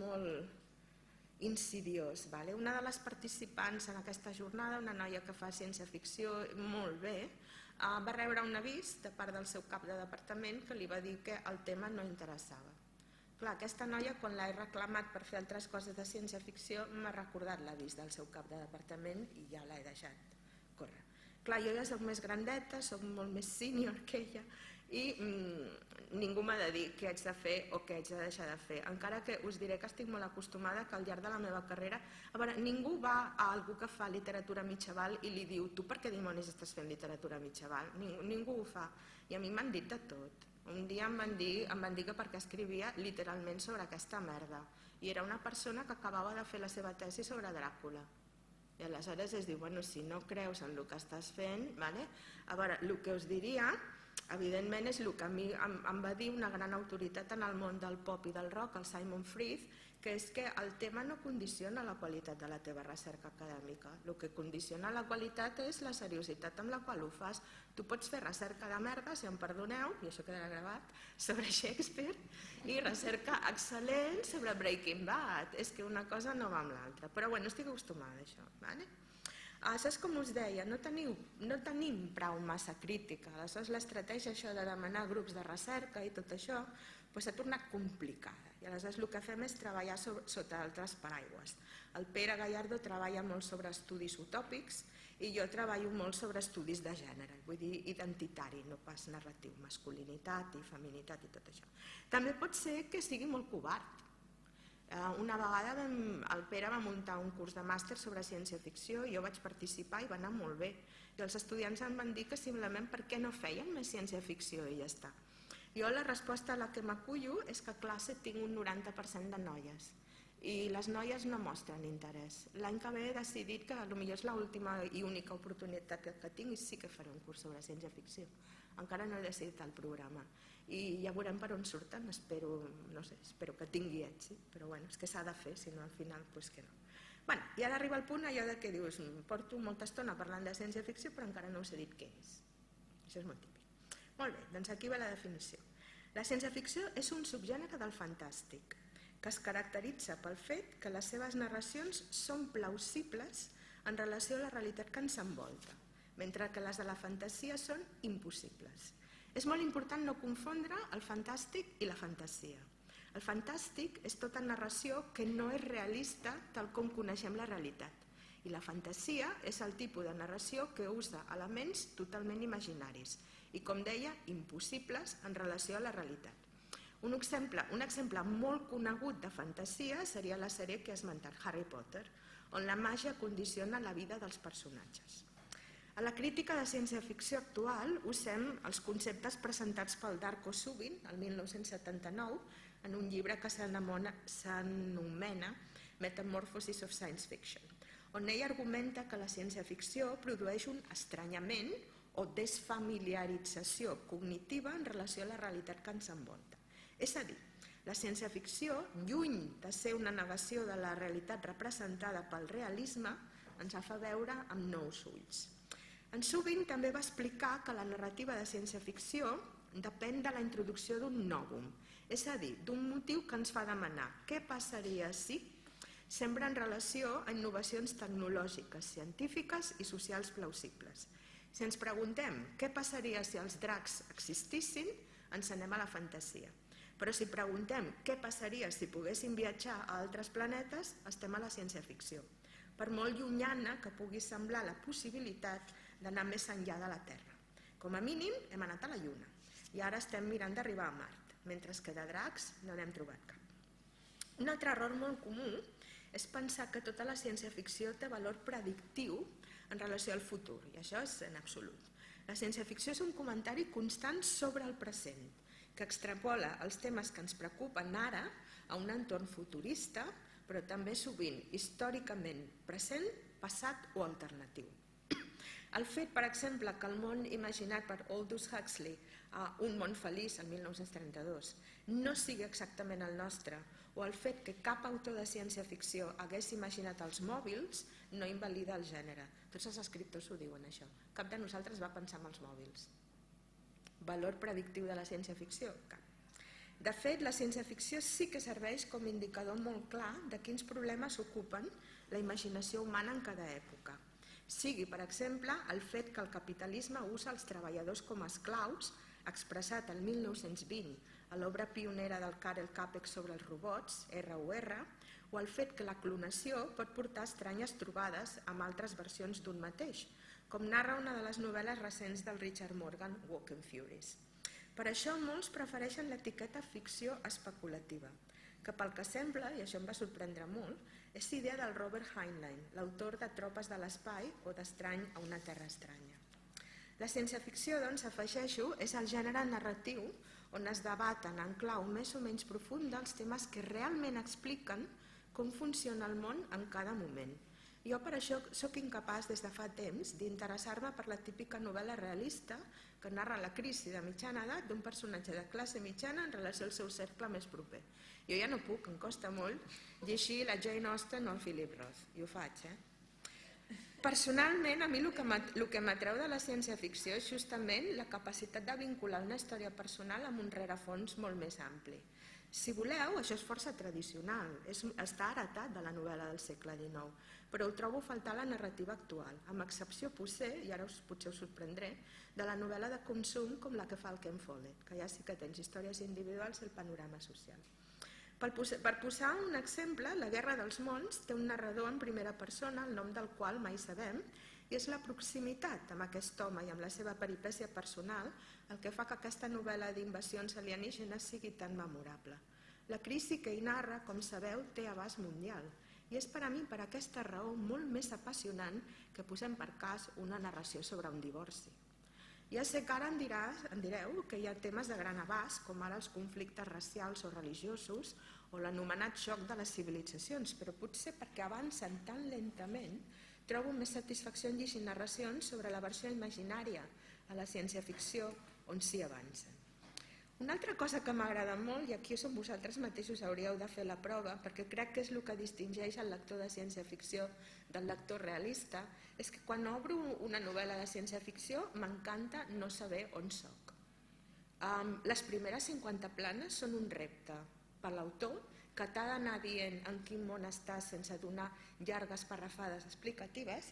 molt insidiós. Una de les participants en aquesta jornada, una noia que fa ciència-ficció molt bé, va rebre un avís de part del seu cap de departament que li va dir que el tema no interessava. Clar, aquesta noia, quan l'he reclamat per fer altres coses de ciència-ficció, m'ha recordat l'avís del seu cap de departament i ja l'he deixat córrer. Clar, jo ja soc més grandeta, soc molt més sènior que ella i ningú m'ha de dir què haig de fer o què haig de deixar de fer. Encara que us diré que estic molt acostumada que al llarg de la meva carrera, ningú va a algú que fa literatura mitjaval i li diu tu per què dimonis estàs fent literatura mitjaval? Ningú ho fa. I a mi m'han dit de tot. Un dia em van dir que perquè escrivia literalment sobre aquesta merda. I era una persona que acabava de fer la seva tesi sobre Dràcula. I aleshores es diu, bueno, si no creus en el que estàs fent, a veure, el que us diria, evidentment, és el que a mi em va dir una gran autoritat en el món del pop i del rock, el Simon Frith, que és que el tema no condiciona la qualitat de la teva recerca acadèmica. El que condiciona la qualitat és la seriositat amb la qual ho fas. Tu pots fer recerca de merda, si em perdoneu, i això quedarà gravat, sobre Shakespeare, i recerca excel·lent sobre Breaking Bad. És que una cosa no va amb l'altra. Però bueno, estic acostumada a això. Això és com us deia, no tenim prou massa crítica. Aleshores l'estratègia això de demanar grups de recerca i tot això s'ha tornat complicada. I aleshores el que fem és treballar sota altres paraigües. El Pere Gallardo treballa molt sobre estudis utòpics i jo treballo molt sobre estudis de gènere, vull dir identitari, no pas narratiu, masculinitat i feminitat i tot això. També pot ser que sigui molt covard. Una vegada el Pere va muntar un curs de màster sobre ciència-ficció i jo vaig participar i va anar molt bé. I els estudiants em van dir que simplement per què no feien més ciència-ficció i ja està. Jo la resposta a la que m'acullo és que a classe tinc un 90% de noies i les noies no mostren interès. L'any que ve he decidit que potser és l'última i única oportunitat que tinc i sí que faré un curs sobre ciència-ficció. Encara no he decidit el programa i ja veurem per on surten, espero que tingui èxit, però bueno, és que s'ha de fer, si no al final doncs que no. I ara arriba el punt allò que dius, porto molta estona parlant de ciència-ficció però encara no us he dit què és. Això és molt típic. Molt bé, doncs aquí va la definició. La ciència-ficció és un subgènere del fantàstic que es caracteritza pel fet que les seves narracions són plausibles en relació a la realitat que ens envolta, mentre que les de la fantasia són impossibles. És molt important no confondre el fantàstic i la fantasia. El fantàstic és tota narració que no és realista tal com coneixem la realitat i la fantasia és el tipus de narració que usa elements totalment imaginaris i, com deia, impossibles en relació a la realitat. Un exemple molt conegut de fantasia seria la sèrie que he esmentat, Harry Potter, on la màgia condiciona la vida dels personatges. A la crítica de ciència-ficció actual usem els conceptes presentats pel Darko Subin, el 1979, en un llibre que s'anomena Metamorphosis of Science Fiction, on ell argumenta que la ciència-ficció produeix un estranyament o desfamiliarització cognitiva en relació a la realitat que ens envolta. És a dir, la ciència-ficció, lluny de ser una negació de la realitat representada pel realisme, ens la fa veure amb nous ulls. En Subin també va explicar que la narrativa de ciència-ficció depèn de la introducció d'un nòvum, és a dir, d'un motiu que ens fa demanar què passaria si sembra en relació a innovacions tecnològiques, científiques i socials plausibles. Si ens preguntem què passaria si els dracs existissin, ens anem a la fantasia. Però si preguntem què passaria si poguéssim viatjar a altres planetes, estem a la ciència-ficció, per molt llunyana que pugui semblar la possibilitat d'anar més enllà de la Terra. Com a mínim hem anat a la Lluna i ara estem mirant d'arribar a Mart, mentre que de dracs no n'hem trobat cap. Un altre error molt comú és pensar que tota la ciència-ficció té valor predictiu en relació al futur, i això és en absolut. La ciència-ficció és un comentari constant sobre el present, que extrapola els temes que ens preocupen ara a un entorn futurista, però també sovint històricament present, passat o alternatiu. El fet, per exemple, que el món imaginat per Aldous Huxley, Un món feliç, el 1932, no sigui exactament el nostre, o el fet que cap autor de ciència-ficció hagués imaginat els mòbils, no invalida el gènere. Tots els escriptors ho diuen, això. Cap de nosaltres va pensar en els mòbils. Valor predictiu de la ciència-ficció? Cap. De fet, la ciència-ficció sí que serveix com a indicador molt clar de quins problemes ocupen la imaginació humana en cada època. Sigui, per exemple, el fet que el capitalisme usa els treballadors com a esclaus, expressat el 1920 a l'obra pionera del Karel Capek sobre els robots, RUR, o el fet que la clonació pot portar estranyes trobades amb altres versions d'un mateix, com narra una de les novel·les recents del Richard Morgan, Walking Furies. Per això molts prefereixen l'etiqueta ficció especulativa, que pel que sembla, i això em va sorprendre molt, és idea del Robert Heinlein, l'autor de Tropes de l'espai o d'Estrany a una terra estranya. La ciència-ficció, doncs, afegeixo, és el gènere narratiu on es debaten en clau més o menys profunda els temes que realment expliquen com funciona el món en cada moment. Jo per això sóc incapaç des de fa temps d'interessar-me per la típica novel·la realista que narra la crisi de mitjana edat d'un personatge de classe mitjana en relació al seu cercle més proper. Jo ja no puc, em costa molt, llegir la Jane Austen o el Philip Roth, i ho faig, Personalment, a mi el que m'atreu de la ciència-ficció és justament la capacitat de vincular una història personal amb un rerefons molt més ampli. Si voleu, això és força tradicional, està heretat de la novel·la del segle XIX, però ho trobo a faltar a la narrativa actual, amb excepció potser, i ara potser us sorprendré, de la novel·la de consum com la que fa el Ken Follett, que ja sí que tens històries individuals i el panorama social. Per posar un exemple, La guerra dels mons té un narrador en primera persona, el nom del qual mai sabem, i és la proximitat amb aquest home i amb la seva peripècia personal el que fa que aquesta novel·la d'invasions alienígenes sigui tan memorable. La crisi que hi narra, com sabeu, té abast mundial, i és per a mi, per aquesta raó, molt més apassionant que posem per cas una narració sobre un divorci. Ja sé que ara em direu que hi ha temes de gran abast, com ara els conflictes racials o religiosos o l'anomenat xoc de les civilitzacions, però potser perquè avancen tan lentament trobo més satisfacció en llegir narracions sobre la versió imaginària a la ciència-ficció on s'hi avancen. Una altra cosa que m'agrada molt, i aquí som vosaltres mateixos hauríeu de fer la prova, perquè crec que és el que distingeix el lector de ciència-ficció del lector realista, és que quan obro una novel·la de ciència-ficció m'encanta no saber on soc. Les primeres 50 planes són un repte per l'autor, que t'ha d'anar dient en quin món estàs sense donar llargues parrafades explicatives,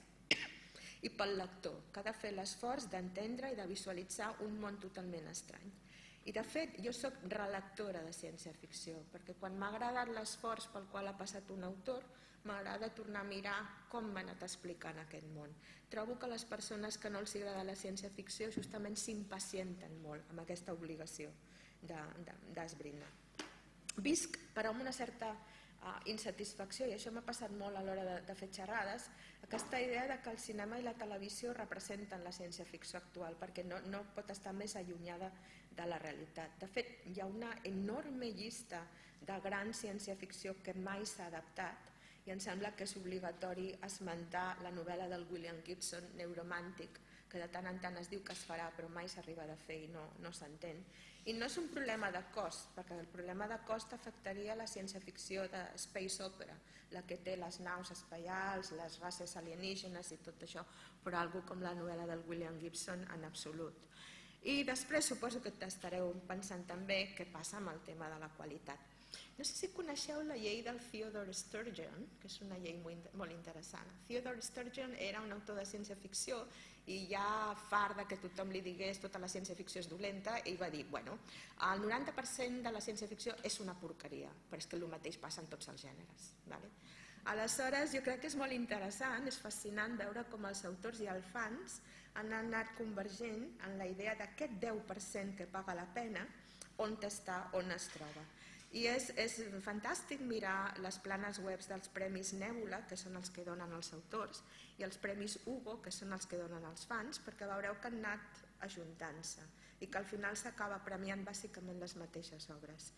i pel lector, que ha de fer l'esforç d'entendre i de visualitzar un món totalment estrany. I de fet, jo soc relectora de ciència-ficció, perquè quan m'ha agradat l'esforç pel qual ha passat un autor, m'agrada tornar a mirar com m'ha anat explicant aquest món. Trobo que les persones que no els agrada la ciència-ficció justament s'impacienten molt amb aquesta obligació d'esbrinar. Visc, però amb una certa insatisfacció, i això m'ha passat molt a l'hora de fer xerrades, aquesta idea que el cinema i la televisió representen la ciència-ficció actual, perquè no pot estar més allunyada de la realitat. De fet, hi ha una enorme llista de gran ciència-ficció que mai s'ha adaptat, i em sembla que és obligatori esmentar la novel·la del William Gibson, Neuromantic, que de tant en tant es diu que es farà però mai s'arriba a fer i no s'entén. I no és un problema de cost, perquè el problema de cost afectaria la ciència-ficció de space opera, la que té les naus espacials, les races alienígenes i tot això, però algo com la novel·la del William Gibson en absolut. I després suposo que t'estareu pensant també què passa amb el tema de la qualitat. No sé si coneixeu la llei del Theodore Sturgeon, que és una llei molt interessant. Theodore Sturgeon era un autor de ciència-ficció i ja fart que tothom li digués tota la ciència-ficció és dolenta, ell va dir, bueno, el 90% de la ciència-ficció és una porqueria, però és que el mateix passa en tots els gèneres. Vale? Aleshores, jo crec que és molt interessant, és fascinant veure com els autors i els fans han anat convergent en la idea d'aquest 10% que paga la pena, on està, on es troba. I és fantàstic mirar les planes webs dels Premis Nebula, que són els que donen els autors, i els Premis Hugo, que són els que donen els fans, perquè veureu que han anat ajuntant-se i que al final s'acaba premiant bàsicament les mateixes obres.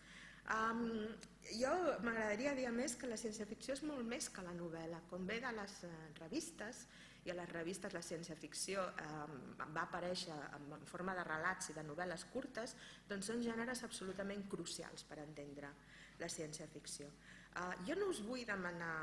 Jo m'agradaria dir a més que la ciència-ficció és molt més que la novel·la. Com ve de les revistes, i a les revistes la ciència-ficció va aparèixer en forma de relats i de novel·les curtes, doncs són gèneres absolutament crucials per entendre la ciència-ficció. Jo no us vull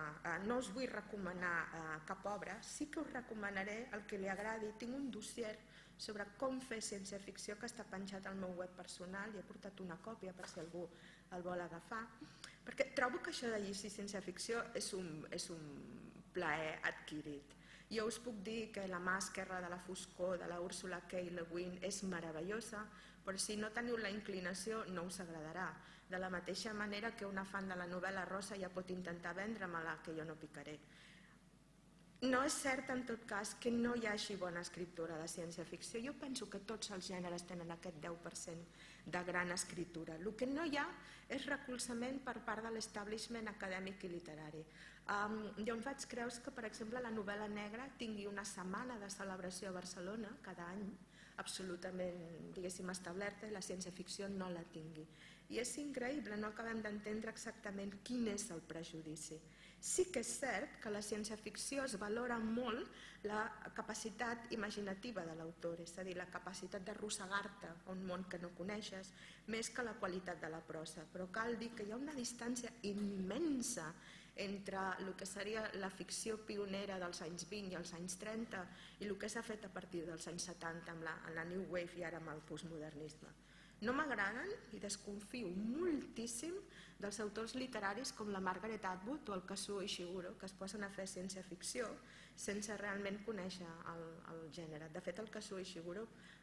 recomanar cap obra, sí que us recomanaré el que li agradi. Tinc un dossier sobre com fer ciència-ficció que està penjat al meu web personal i he portat una còpia per si algú el vol agafar, perquè trobo que això de llegir ciència-ficció és un plaer adquirit. Jo us puc dir que La mà esquerra de la foscor de la Ursula K. Le Guin és meravellosa, però si no teniu la inclinació no us agradarà. De la mateixa manera que una fan de la novel·la rosa ja pot intentar vendre-me-la, que jo no picaré. No és cert, en tot cas, que no hi hagi bona escriptura de ciència-ficció. Jo penso que tots els gèneres tenen aquest 10% de gran escriptura. El que no hi ha és recolzament per part de l'establishment acadèmic i literari. Jo em faig creus que, per exemple, la novel·la negra tingui una setmana de celebració a Barcelona cada any, absolutament, diguéssim, establerta, i la ciència-ficció no la tingui. I és increïble, no acabem d'entendre exactament quin és el prejudici. Sí que és cert que la ciència-ficció es valora molt la capacitat imaginativa de l'autor, és a dir, la capacitat d'arrossegar-te a un món que no coneixes, més que la qualitat de la prosa. Però cal dir que hi ha una distància immensa entre el que seria la ficció pionera dels anys 20 i els anys 30 i el que s'ha fet a partir dels anys 70 amb la New Wave i ara amb el postmodernisme. No m'agraden i desconfio moltíssim dels autors literaris com la Margaret Atwood o el Kazuo Ishiguro, que es posen a fer ciència-ficció sense realment conèixer el gènere. De fet, el Kazuo Ishiguro,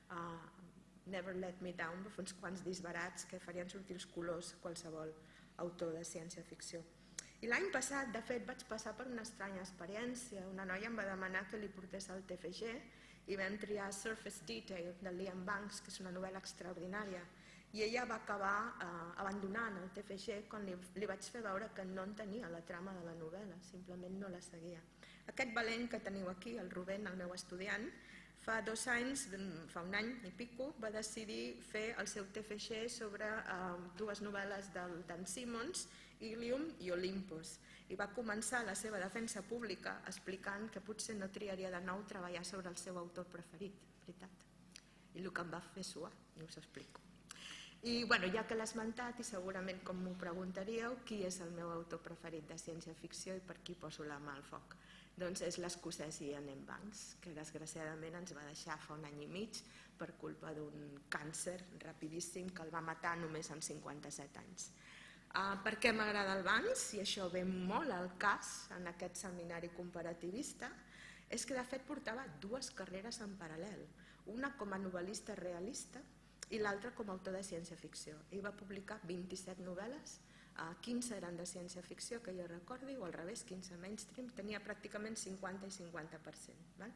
Never Let Me Down, va fer uns quants disbarats que farien sortir els colors qualsevol autor de ciència-ficció. I l'any passat, de fet, vaig passar per una estranya experiència. Una noia em va demanar que li portés al TFG i vam triar Surface Detail de Liam Banks, que és una novel·la extraordinària, i ella va acabar abandonant el TFG quan li vaig fer veure que no entenia la trama de la novel·la, simplement no la seguia. Aquest valent que teniu aquí, el Rubén, el meu estudiant, fa 2 anys, fa un any i pico, va decidir fer el seu TFG sobre 2 novel·les d'en Simmons, Ilium i Olympus, i va començar la seva defensa pública explicant que potser no triaria de nou treballar sobre el seu autor preferit, veritat. I el que em va fer suar, i us explico. I ja que l'he esmentat, i segurament com m'ho preguntaríeu, qui és el meu autor preferit de ciència-ficció i per qui poso la mà al foc? Doncs és l'escocès Ian M. Banks, que desgraciadament ens va deixar fa un any i mig per culpa d'un càncer rapidíssim que el va matar només amb 57 anys. Per què m'agrada el Banks? I això ve molt al cas en aquest seminari comparativista, és que de fet portava 2 carreres en paral·lel, una com a novel·lista realista i l'altra com a autor de ciència-ficció. Ell va publicar 27 novel·les, 15 eren de ciència-ficció, que jo recordi, o al revés, 15 mainstream, tenia pràcticament 50 i 50%.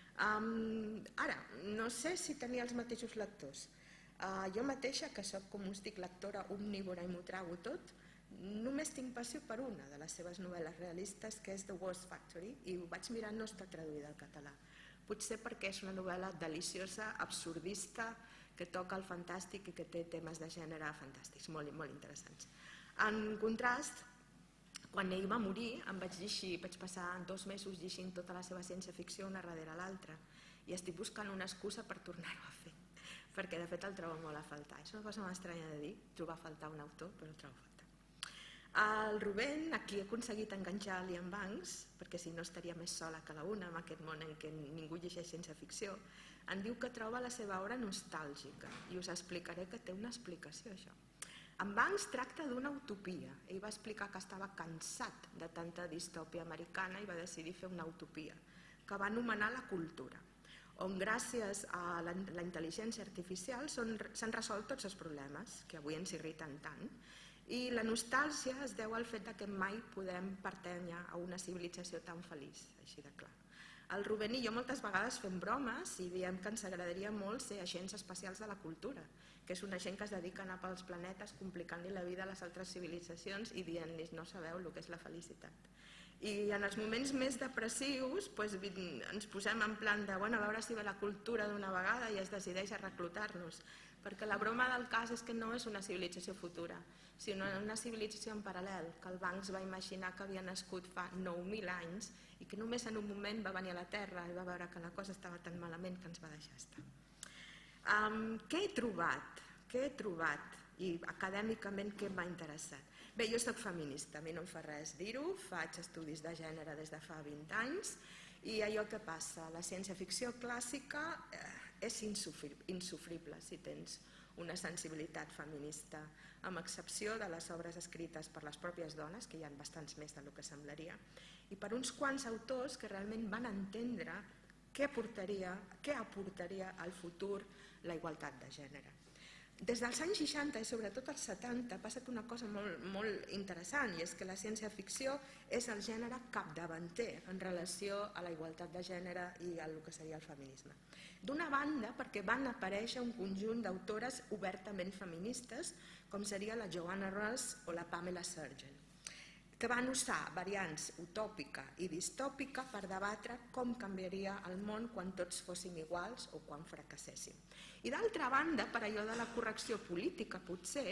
Ara, no sé si tenia els mateixos lectors. Jo mateixa, que soc, com us dic, lectora omnívora i m'ho trago tot, només tinc passió per una de les seves novel·les realistes, que és The Worst Factory, i ho vaig mirar, no està traduïda al català. Potser perquè és una novel·la deliciosa, absurdista, que toca el fantàstic i que té temes de gènere fantàstics, molt interessants. En contrast, quan ell va morir, vaig passar 2 mesos llegint tota la seva ciència-ficció una darrere l'altra, i estic buscant una excusa per tornar-ho a fer, perquè de fet el trobo molt a faltar. És una cosa molt estranya de dir, trobar a faltar un autor, però el trobo a faltar. El Rubén, aquí he aconseguit enganxar Liam Banks, perquè si no estaria més sola que la una en aquest món en què ningú llegeix ciència-ficció, em diu que troba la seva obra nostàlgica, i us explicaré que té una explicació, això. En Banks tracta d'una utopia. Ell va explicar que estava cansat de tanta distòpia americana i va decidir fer una utopia, que va anomenar la cultura, on gràcies a la intel·ligència artificial s'han resolt tots els problemes que avui ens irriten tant, i la nostàlgia es deu al fet que mai podrem pertànyer a una civilització tan feliç, així de clar. El Rubén i jo moltes vegades fem bromes i diem que ens agradaria molt ser agents espacials de la cultura, que és una gent que es dedica a anar pels planetes complicant-li la vida a les altres civilitzacions i dient-los no sabeu el que és la felicitat. I en els moments més depressius ens posem en plan de a veure si ve la cultura d'una vegada i es decideix a reclutar-nos, perquè la broma del cas és que no és una civilització futura, sinó una civilització en paral·lel, que el Banks va imaginar que havia nascut fa 9.000 anys i que només en un moment va venir a la Terra i va veure que la cosa estava tan malament que ens va deixar estar. Què he trobat? Què he trobat? I acadèmicament què m'ha interessat? Bé, jo soc feminista, a mi no em fa res dir-ho, faig estudis de gènere des de fa 20 anys i allò que passa, la ciència-ficció clàssica és insufrible si tens una sensibilitat feminista, amb excepció de les obres escrites per les pròpies dones, que hi ha bastants més del que semblaria, i per uns quants autors que realment van entendre què aportaria al futur la igualtat de gènere. Des dels anys 60 i sobretot als 70 ha passat una cosa molt interessant, i és que la ciència-ficció és el gènere capdavanter en relació a la igualtat de gènere i al que seria el feminisme. D'una banda, perquè van aparèixer un conjunt d'autores obertament feministes, com seria la Joanna Russ o la Pamela Surgen, que van usar variants utòpica i distòpica per debatre com canviaria el món quan tots fóssim iguals o quan fracasséssim. I d'altra banda, per allò de la correcció política potser,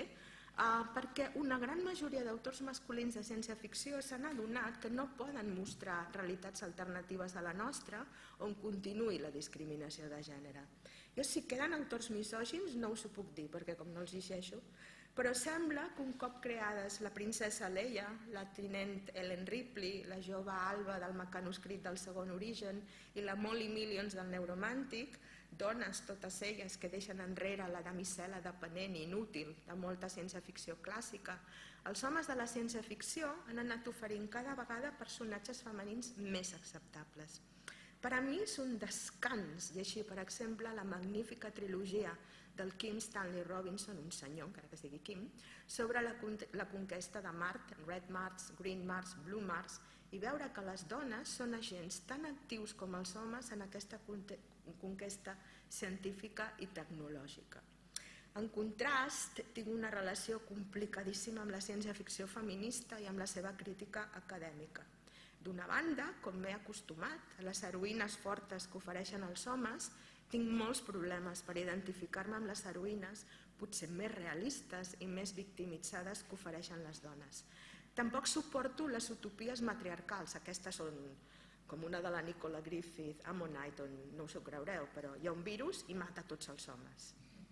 perquè una gran majoria d'autors masculins de ciència-ficció s'han adonat que no poden mostrar realitats alternatives a la nostra on continuï la discriminació de gènere. Jo, si queden autors misògins, no us ho puc dir, perquè com no els llegeixo, però sembla que un cop creades la princesa Leia, la tinent Ellen Ripley, la jove Alba del mecanoscrit del Segon Origen i la Molly Millions del Neuromàntic, dones totes elles que deixen enrere la damisel·la dependent i inútil de molta ciència-ficció clàssica, els homes de la ciència-ficció han anat oferint cada vegada personatges femenins més acceptables. Per a mi és un descans llegir, per exemple, la magnífica trilogia del Kim Stanley Robinson, un senyor, encara que es digui Kim, sobre la conquesta de Mart, Red Mars, Green Mars, Blue Mars, i veure que les dones són agents tan actius com els homes en aquesta conquesta científica i tecnològica. En contrast, tinc una relació complicadíssima amb la ciència-ficció feminista i amb la seva crítica acadèmica. D'una banda, com m'he acostumat a les heroïnes fortes que ofereixen els homes, tinc molts problemes per identificar-me amb les heroïnes, potser més realistes i més victimitzades que ofereixen les dones. Tampoc suporto les utopies matriarcals, aquestes són com una de la Nicola Griffith, Ammonite, on no us ho creureu, però hi ha un virus i mata tots els homes.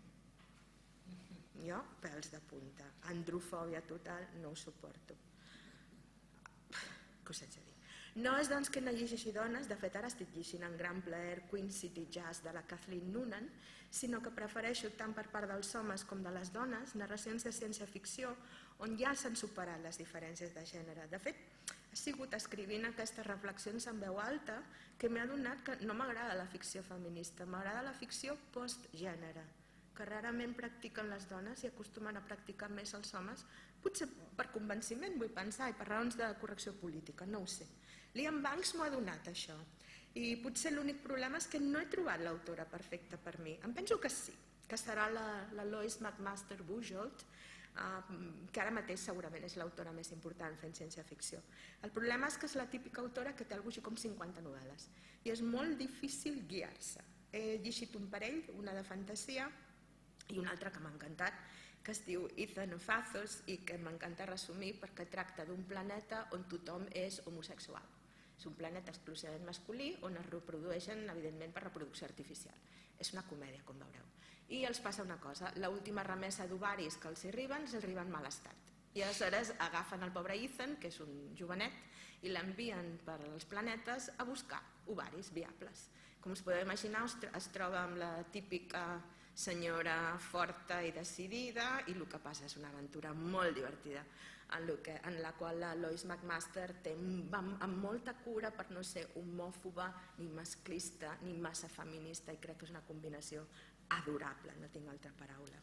Jo, pèls de punta, androfòbia total, no ho suporto. Què us haig de dir? No és doncs que no llegeixi dones, de fet ara estic llegint en gran plaer Queen City Jazz de la Kathleen Noonan, sinó que prefereixo tant per part dels homes com de les dones narracions de ciència-ficció on ja s'han superat les diferències de gènere. De fet, he sigut escrivint aquestes reflexions en veu alta que m'he adonat que no m'agrada la ficció feminista, m'agrada la ficció postgènere, que rarament practiquen les dones i acostumen a practicar més els homes, potser per convenciment, vull pensar, i per raons de correcció política, no ho sé. Liam Banks m'ho ha donat, això, i potser l'únic problema és que no he trobat l'autora perfecta per mi. Em penso que sí, que serà la Lois McMaster Bujold, que ara mateix segurament és l'autora més important fent ciència-ficció. El problema és que és la típica autora que té alguna cosa com 50 novel·les i és molt difícil guiar-se. He llegit un parell, una de fantasia i una altra que m'ha encantat, que es diu Ethan of Athos i que m'encanta resumir perquè tracta d'un planeta on tothom és homosexual. És un planeta exclusivament masculí on es reprodueixen, evidentment, per reproducció artificial. És una comèdia, com veureu. I els passa una cosa, l'última remesa d'ovaris que els arriben en mal estat. I aleshores agafen el pobre Ethan, que és un jovenet, i l'envien per als planetes a buscar ovaris viables. Com us podeu imaginar, es troba amb la típica senyora forta i decidida, i el que passa és una aventura molt divertida en la qual la Lois McMaster va amb molta cura per no ser homòfoba, ni masclista, ni massa feminista, i crec que és una combinació adorable, no tinc altra paraula.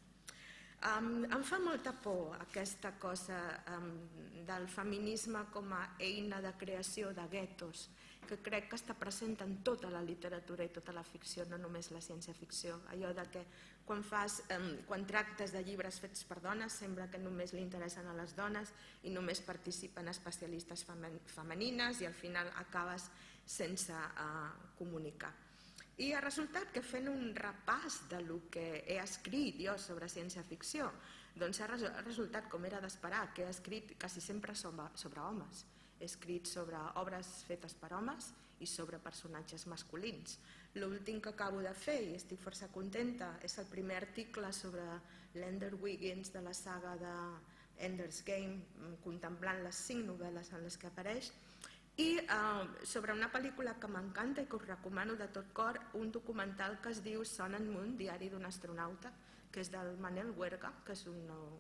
Em fa molta por aquesta cosa del feminisme com a eina de creació de guetos, que crec que està present en tota la literatura i tota la ficció, no només la ciència-ficció. Allò de que quan tractes de llibres fets per dones sembla que només li interessen a les dones i només participen especialistes femenines i al final acabes sense comunicar. I ha resultat que fent un repàs del que he escrit jo sobre ciència-ficció, doncs ha resultat, com era d'esperar, que he escrit quasi sempre sobre homes. He escrit sobre obres fetes per homes i sobre personatges masculins. L'últim que acabo de fer, i estic força contenta, és el primer article sobre l'Ender Wiggins de la saga de Ender's Game, contemplant les 5 novel·les en les que apareix, i sobre una pel·lícula que m'encanta i que us recomano de tot cor, un documental que es diu Sun and Moon, diari d'un astronauta, que és del Manel Huerga, que és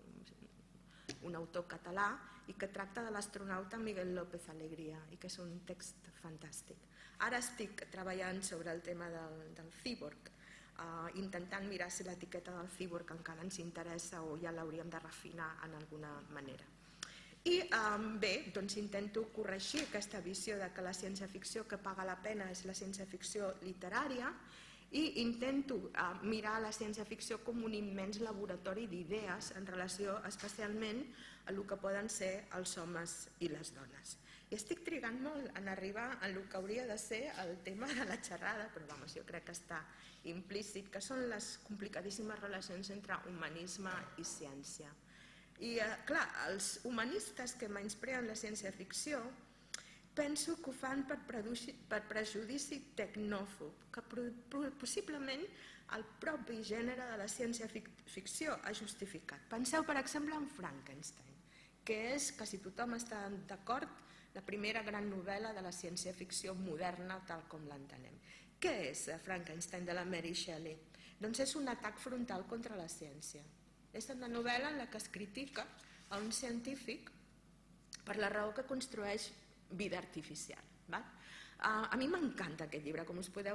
un autor català i que tracta de l'astronauta Miguel López Alegría i que és un text fantàstic. Ara estic treballant sobre el tema del cíborg, intentant mirar si l'etiqueta del cíborg encara ens interessa o ja l'hauríem de refinar en alguna manera. I bé, doncs intento corregir aquesta visió de que la ciència-ficció que paga la pena és la ciència-ficció literària i intento mirar la ciència-ficció com un immens laboratori d'idees en relació especialment a el que poden ser els homes i les dones. I estic trigant molt en arribar a el que hauria de ser el tema de la xerrada, però jo crec que està implícit, que són les complicadíssimes relacions entre humanisme i ciència. I clar, els humanistes que menyspreen la ciència-ficció penso que ho fan per prejudici tecnòfob, que possiblement el propi gènere de la ciència-ficció ha justificat. Penseu, per exemple, en Frankenstein, que és, que si tothom està d'acord, la primera gran novel·la de la ciència-ficció moderna tal com l'entenem. Què és Frankenstein de la Mary Shelley? Doncs és un atac frontal contra la ciència. És una novel·la en la que es critica a un científic per la raó que construeix vida artificial. A mi m'encanta aquest llibre, com us podeu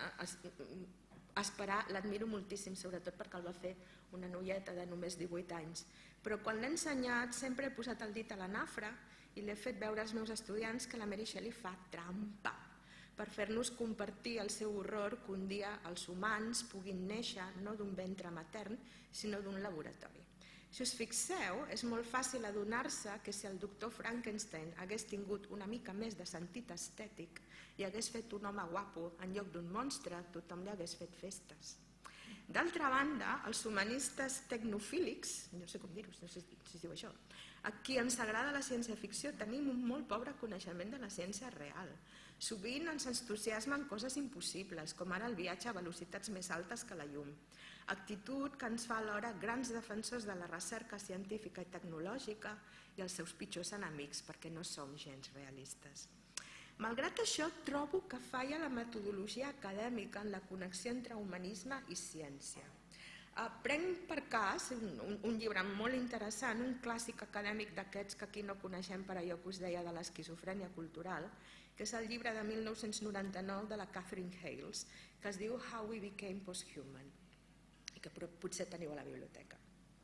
esperar, l'admiro moltíssim, sobretot perquè el va fer una noieta de només 18 anys. Però quan l'he ensenyat sempre he posat el dit a la nafra i l'he fet veure als meus estudiants que la Mary Shelley fa trampa per fer-nos compartir el seu horror que un dia els humans puguin néixer no d'un ventre matern, sinó d'un laboratori. Si us fixeu, és molt fàcil adonar-se que si el doctor Frankenstein hagués tingut una mica més de sentit estètic i hagués fet un home guapo en lloc d'un monstre, tothom li hagués fet festes. D'altra banda, els humanistes tecnofílics, no sé com dir-ho, no sé si es diu això, a qui ens agrada la ciència-ficció tenim un molt pobre coneixement de la ciència real. Sovint ens entusiasmen coses impossibles, com ara el viatge a velocitats més altes que la llum. Actitud que ens fa alhora grans defensors de la recerca científica i tecnològica i els seus pitjors enemics, perquè no som gens realistes. Malgrat això, trobo que falla la metodologia acadèmica en la connexió entre humanisme i ciència. Prenc per cas un llibre molt interessant, un clàssic acadèmic d'aquests que aquí no coneixem per allò que us deia de l'esquizofrènia cultural, que és el llibre de 1999 de la Catherine Hales, que es diu How We Became Posthuman, i que potser teniu a la biblioteca.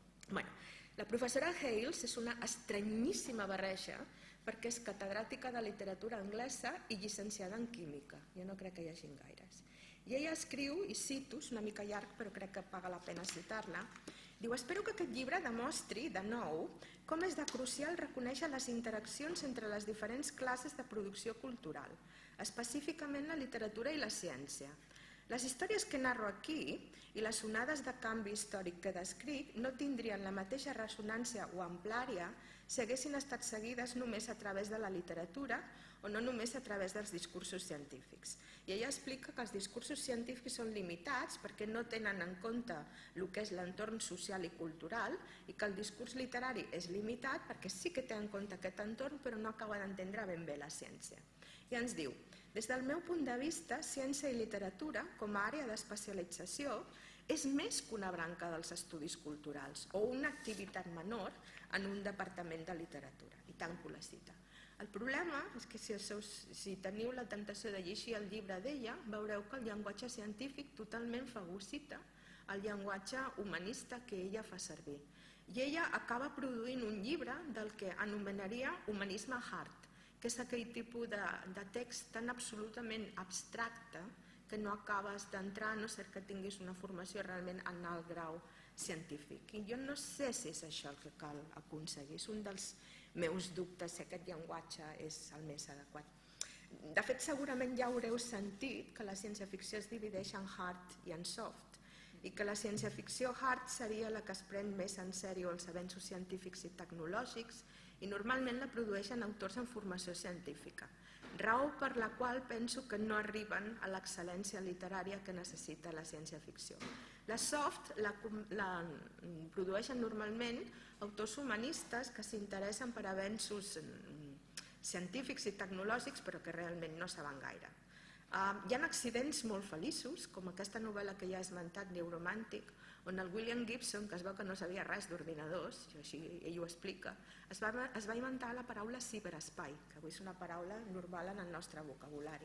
La professora Hales és una estranyíssima barreja perquè és catedràtica de literatura anglesa i llicenciada en química. Jo no crec que hi hagi gaires. I ella escriu, i cito, és una mica llarg però crec que paga la pena citar-la, diu: espero que aquest llibre demostri, de nou, com és de crucial reconèixer les interaccions entre les diferents classes de producció cultural, específicament la literatura i la ciència. Les històries que narro aquí i les onades de canvi històric que he descrit no tindrien la mateixa ressonància o amplària si haguessin estat seguides només a través de la literatura o no només a través dels discursos científics. I ella explica que els discursos científics són limitats perquè no tenen en compte el que és l'entorn social i cultural i que el discurs literari és limitat perquè sí que té en compte aquest entorn però no acaba d'entendre ben bé la ciència. I ens diu: des del meu punt de vista, ciència i literatura, com a àrea d'especialització, és més que una branca dels estudis culturals o una activitat menor en un departament de literatura, i tanco la cita. El problema és que si teniu la tentació de llegir el llibre d'ella, veureu que el llenguatge científic totalment fagocita el llenguatge humanista que ella fa servir. I ella acaba produint un llibre del que anomenaria humanisme hard, que és aquell tipus de text tan absolutament abstracte que no acabes d'entrar, a no ser que tinguis una formació realment en alt grau científic. I jo no sé si és això el que cal aconseguir, és un dels meus dubtes si aquest llenguatge és el més adequat. De fet, segurament ja haureu sentit que la ciència-ficció es divideix en hard i en soft, i que la ciència-ficció hard seria la que es pren més en sèrio els avenços científics i tecnològics i normalment la produeixen autors en formació científica, raó per la qual penso que no arriben a l'excel·lència literària que necessita la ciència-ficció. La soft la produeixen normalment autors humanistes que s'interessen per avenços científics i tecnològics però que realment no saben gaire. Hi ha accidents molt feliços, com aquesta novel·la que ja he esmentat, Neuromàntic, on el William Gibson, que es veu que no sabia res d'ordinadors, i així ell ho explica, es va inventar la paraula ciberespai, que avui és una paraula normal en el nostre vocabulari.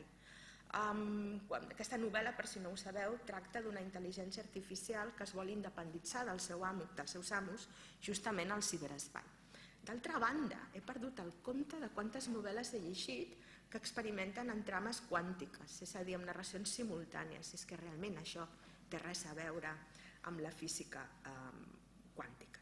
Aquesta novel·la, per si no ho sabeu, tracta d'una intel·ligència artificial que es vol independitzar dels seus amos justament al ciberespai. D'altra banda, he perdut el compte de quantes novel·les he llegit que experimenten en trames quàntiques, és a dir, amb narracions simultànies, és que realment això té res a veure amb la física quàntica.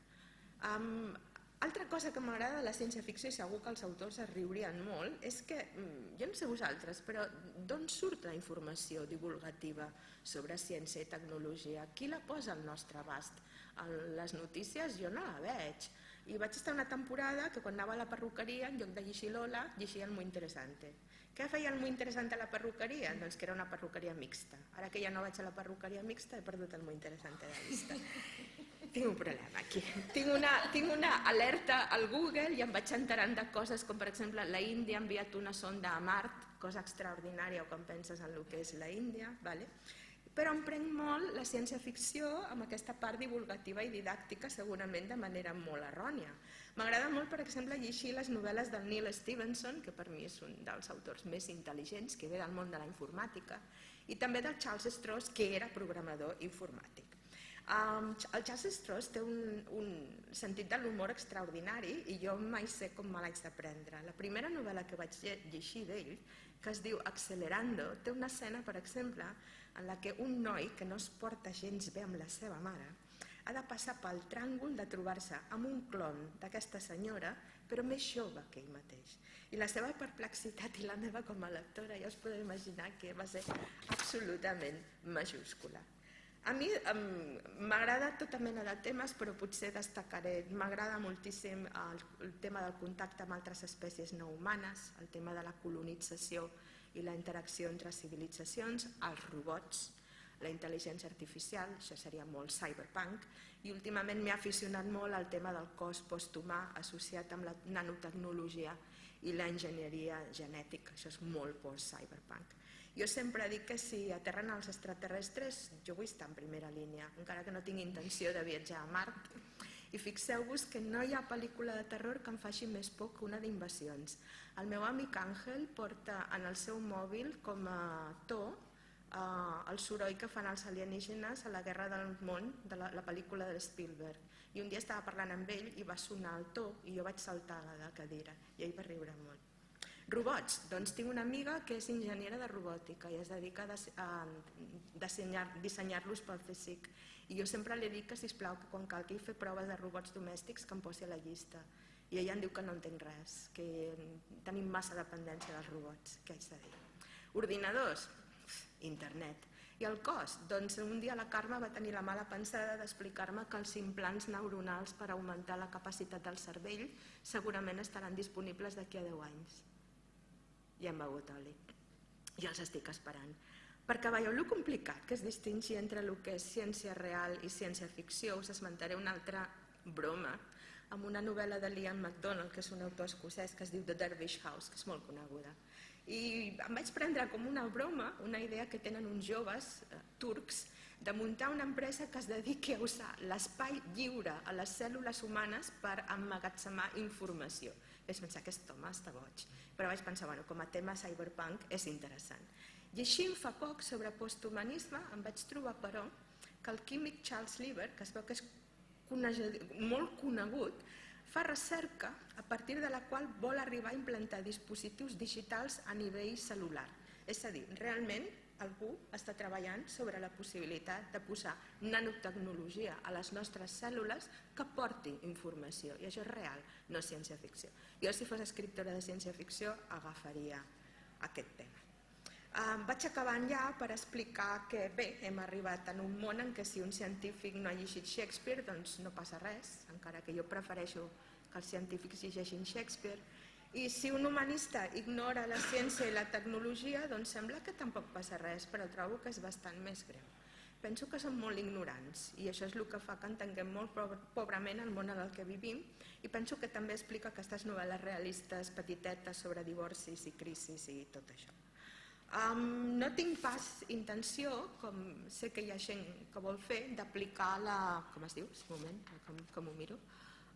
Altra cosa que m'agrada de la ciència-ficció, i segur que els autors es riurien molt, és que, jo no sé vosaltres, però d'on surt la informació divulgativa sobre ciència i tecnologia? Qui la posa al nostre abast? Les notícies jo no la veig. I vaig estar una temporada que quan anava a la perruqueria, en lloc de llegir Lola, llegia el Muy Interesante. Què feia el Muy Interesante a la perruqueria? Doncs que era una perruqueria mixta. Ara que ja no vaig a la perruqueria mixta, he perdut el Muy Interesante de vista. Tinc un problema aquí. Tinc una alerta al Google i em vaig enterant de coses com, per exemple, la Índia ha enviat una sonda a Mart, cosa extraordinària quan penses en el que és la Índia, però em prenc molt la ciència-ficció amb aquesta part divulgativa i didàctica, segurament de manera molt errònia. M'agrada molt, per exemple, llegir les novel·les del Neil Stephenson, que per mi és un dels autors més intel·ligents, que ve del món de la informàtica, i també del Charles Stross, que era programador informàtic. El Charles Stross té un sentit de l'humor extraordinari i jo mai sé com me l'haig de prendre. La primera novel·la que vaig llegir d'ell, que es diu Accelerando, té una escena, per exemple, en la que un noi que no es porta gens bé amb la seva mare ha de passar pel tràngol de trobar-se amb un clon d'aquesta senyora, però més jove que ell mateix. I la seva perplexitat i la meva com a lectora ja us podeu imaginar que va ser absolutament majúscula. A mi m'agrada tota mena de temes, però potser destacaré, m'agrada moltíssim el tema del contacte amb altres espècies no humanes, el tema de la colonització i la interacció entre civilitzacions, els robots, la intel·ligència artificial, això seria molt cyberpunk, i últimament m'he aficionat molt al tema del cos posthumà associat amb la nanotecnologia i l'enginyeria genètica, això és molt post-cyberpunk. Jo sempre dic que si aterren els extraterrestres, jo vull estar en primera línia, encara que no tinc intenció de viatjar a Mart. I fixeu-vos que no hi ha pel·lícula de terror que em faci més por que una d'invasions. El meu amic Àngel porta en el seu mòbil com a to el soroll que fan els alienígenes a la Guerra del Món, de la pel·lícula de Spielberg. I un dia estava parlant amb ell i va sonar el to i jo vaig saltar a la cadira i ell va riure molt. Robots, doncs tinc una amiga que és enginyera de robòtica i es dedica a dissenyar-los pel CSIC. I jo sempre li dic que, sisplau, que quan calgui fer proves de robots domèstics que em posi a la llista. I ella em diu que no entenc res, que tenim massa dependència dels robots, què haig de dir. Ordinadors, internet. I el cos? Doncs un dia la Carme va tenir la mala pensada d'explicar-me que els implants neuronals per augmentar la capacitat del cervell segurament estaran disponibles d'aquí a 10 anys. Ja hem begut oli. Ja els estic esperant. Perquè veieu lo complicat que és distingir entre el que és ciència real i ciència-ficció. Us esmentaré una altra broma amb una novel·la de Liam MacDonald, que és un autor escocès que es diu The Dervish House, que és molt coneguda. I em vaig prendre com una broma una idea que tenen uns joves turcs de muntar una empresa que es dediqui a usar l'espai lliure a les cèl·lules humanes per emmagatzemar informació. Vaig pensar, aquest home està boig, però vaig pensar, bueno, com a tema cyberpunk és interessant. Llegint fa poc sobre posthumanisme em vaig trobar, però, que el químic Charles Lieber, que es veu que és molt conegut, fa recerca a partir de la qual vol arribar a implantar dispositius digitals a nivell cel·lular. És a dir, realment algú està treballant sobre la possibilitat de posar nanotecnologia a les nostres cèl·lules que porti informació, i això és real, no és ciència-ficció. Jo, si fos escriptora de ciència-ficció, agafaria aquest tema. Vaig acabant ja per explicar que, bé, hem arribat en un món en què si un científic no ha llegit Shakespeare, doncs no passa res, encara que jo prefereixo que els científics llegeixin Shakespeare. I si un humanista ignora la ciència i la tecnologia, doncs sembla que tampoc passa res, però trobo que és bastant més greu. Penso que som molt ignorants i això és el que fa que entenguem molt pobrament el món en el que vivim i penso que també explica aquestes novel·les realistes petitetes sobre divorcis i crisis i tot això. No tinc pas intenció, com sé que hi ha gent que vol fer, d'aplicar la... com es diu? Un moment, com ho miro?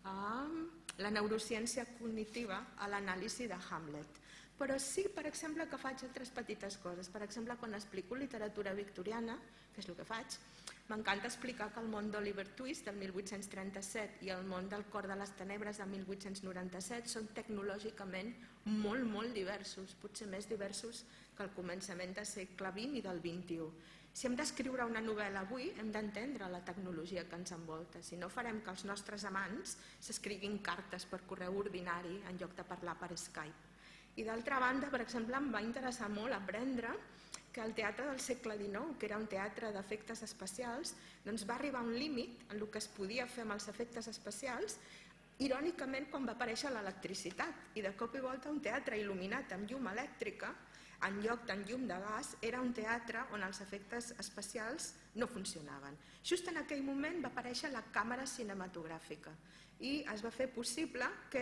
La neurociència cognitiva a l'anàlisi de Hamlet. Però sí, per exemple, que faig altres petites coses. Per exemple, quan explico literatura victoriana, que és el que faig, m'encanta explicar que el món d'Oliver Twist, del 1837, i el món del Cor de les Tenebres, del 1897, són tecnològicament molt, molt diversos, potser més diversos que al començament del segle XX i del XXI. Si hem d'escriure una novel·la avui, hem d'entendre la tecnologia que ens envolta. Si no, farem que els nostres amants s'escriguin cartes per correu ordinari en lloc de parlar per Skype. I d'altra banda, per exemple, em va interessar molt aprendre que el teatre del segle XIX, que era un teatre d'efectes especials, doncs va arribar a un límit en el que es podia fer amb els efectes especials, irònicament quan va aparèixer l'electricitat. I de cop i volta un teatre il·luminat amb llum elèctrica, en lloc de llum de gas, era un teatre on els efectes especials no funcionaven. Just en aquell moment va aparèixer la càmera cinematogràfica i es va fer possible que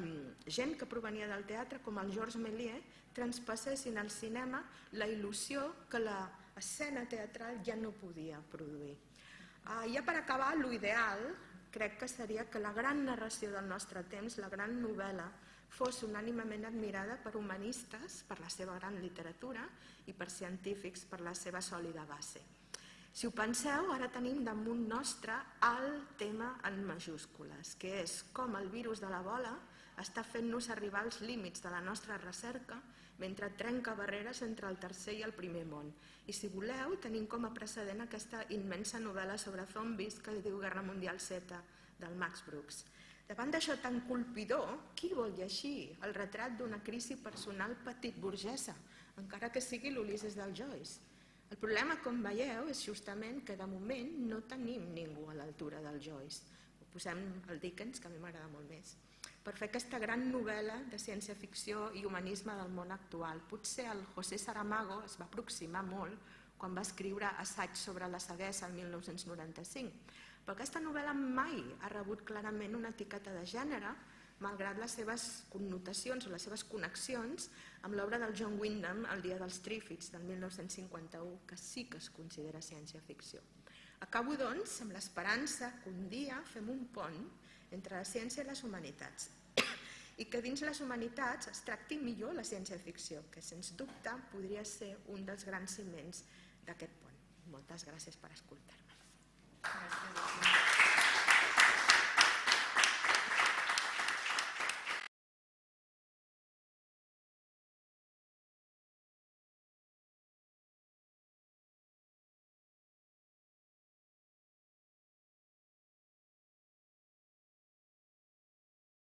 gent que provenia del teatre, com el Georges Méliès, transpassessin al cinema la il·lusió que l'escena teatral ja no podia produir. Ja per acabar, l'ideal crec que seria que la gran narració del nostre temps, la gran novel·la, fos unànimement admirada per humanistes, per la seva gran literatura, i per científics, per la seva sòlida base. Si ho penseu, ara tenim damunt nostre el tema en majúscules, que és com el virus de l'Ebola està fent-nos arribar als límits de la nostra recerca mentre trenca barreres entre el tercer i el primer món. I si voleu, tenim com a precedent aquesta immensa novel·la sobre zombis que es diu Guerra Mundial Z, del Max Brooks. Davant d'això tan colpidor, qui vol llegir el retrat d'una crisi personal petit burgesa, encara que sigui l'Ulisses del Joyce? El problema, com veieu, és justament que de moment no tenim ningú a l'altura del Joyce. Posem el Dickens, que a mi m'agrada molt més, per fer aquesta gran novel·la de ciència-ficció i humanisme del món actual. Potser el José Saramago es va aproximar molt quan va escriure Assaig sobre la ceguesa el 1995, però aquesta novel·la mai ha rebut clarament una etiqueta de gènere, malgrat les seves connotacions o les seves connexions amb l'obra del John Wyndham, El dia dels Trífids, del 1951, que sí que es considera ciència-ficció. Acabo, doncs, amb l'esperança que un dia fem un pont entre la ciència i les humanitats i que dins les humanitats es tracti millor la ciència-ficció, que sens dubte podria ser un dels grans ciments d'aquest pont. Moltes gràcies per escoltar-me. Gràcies.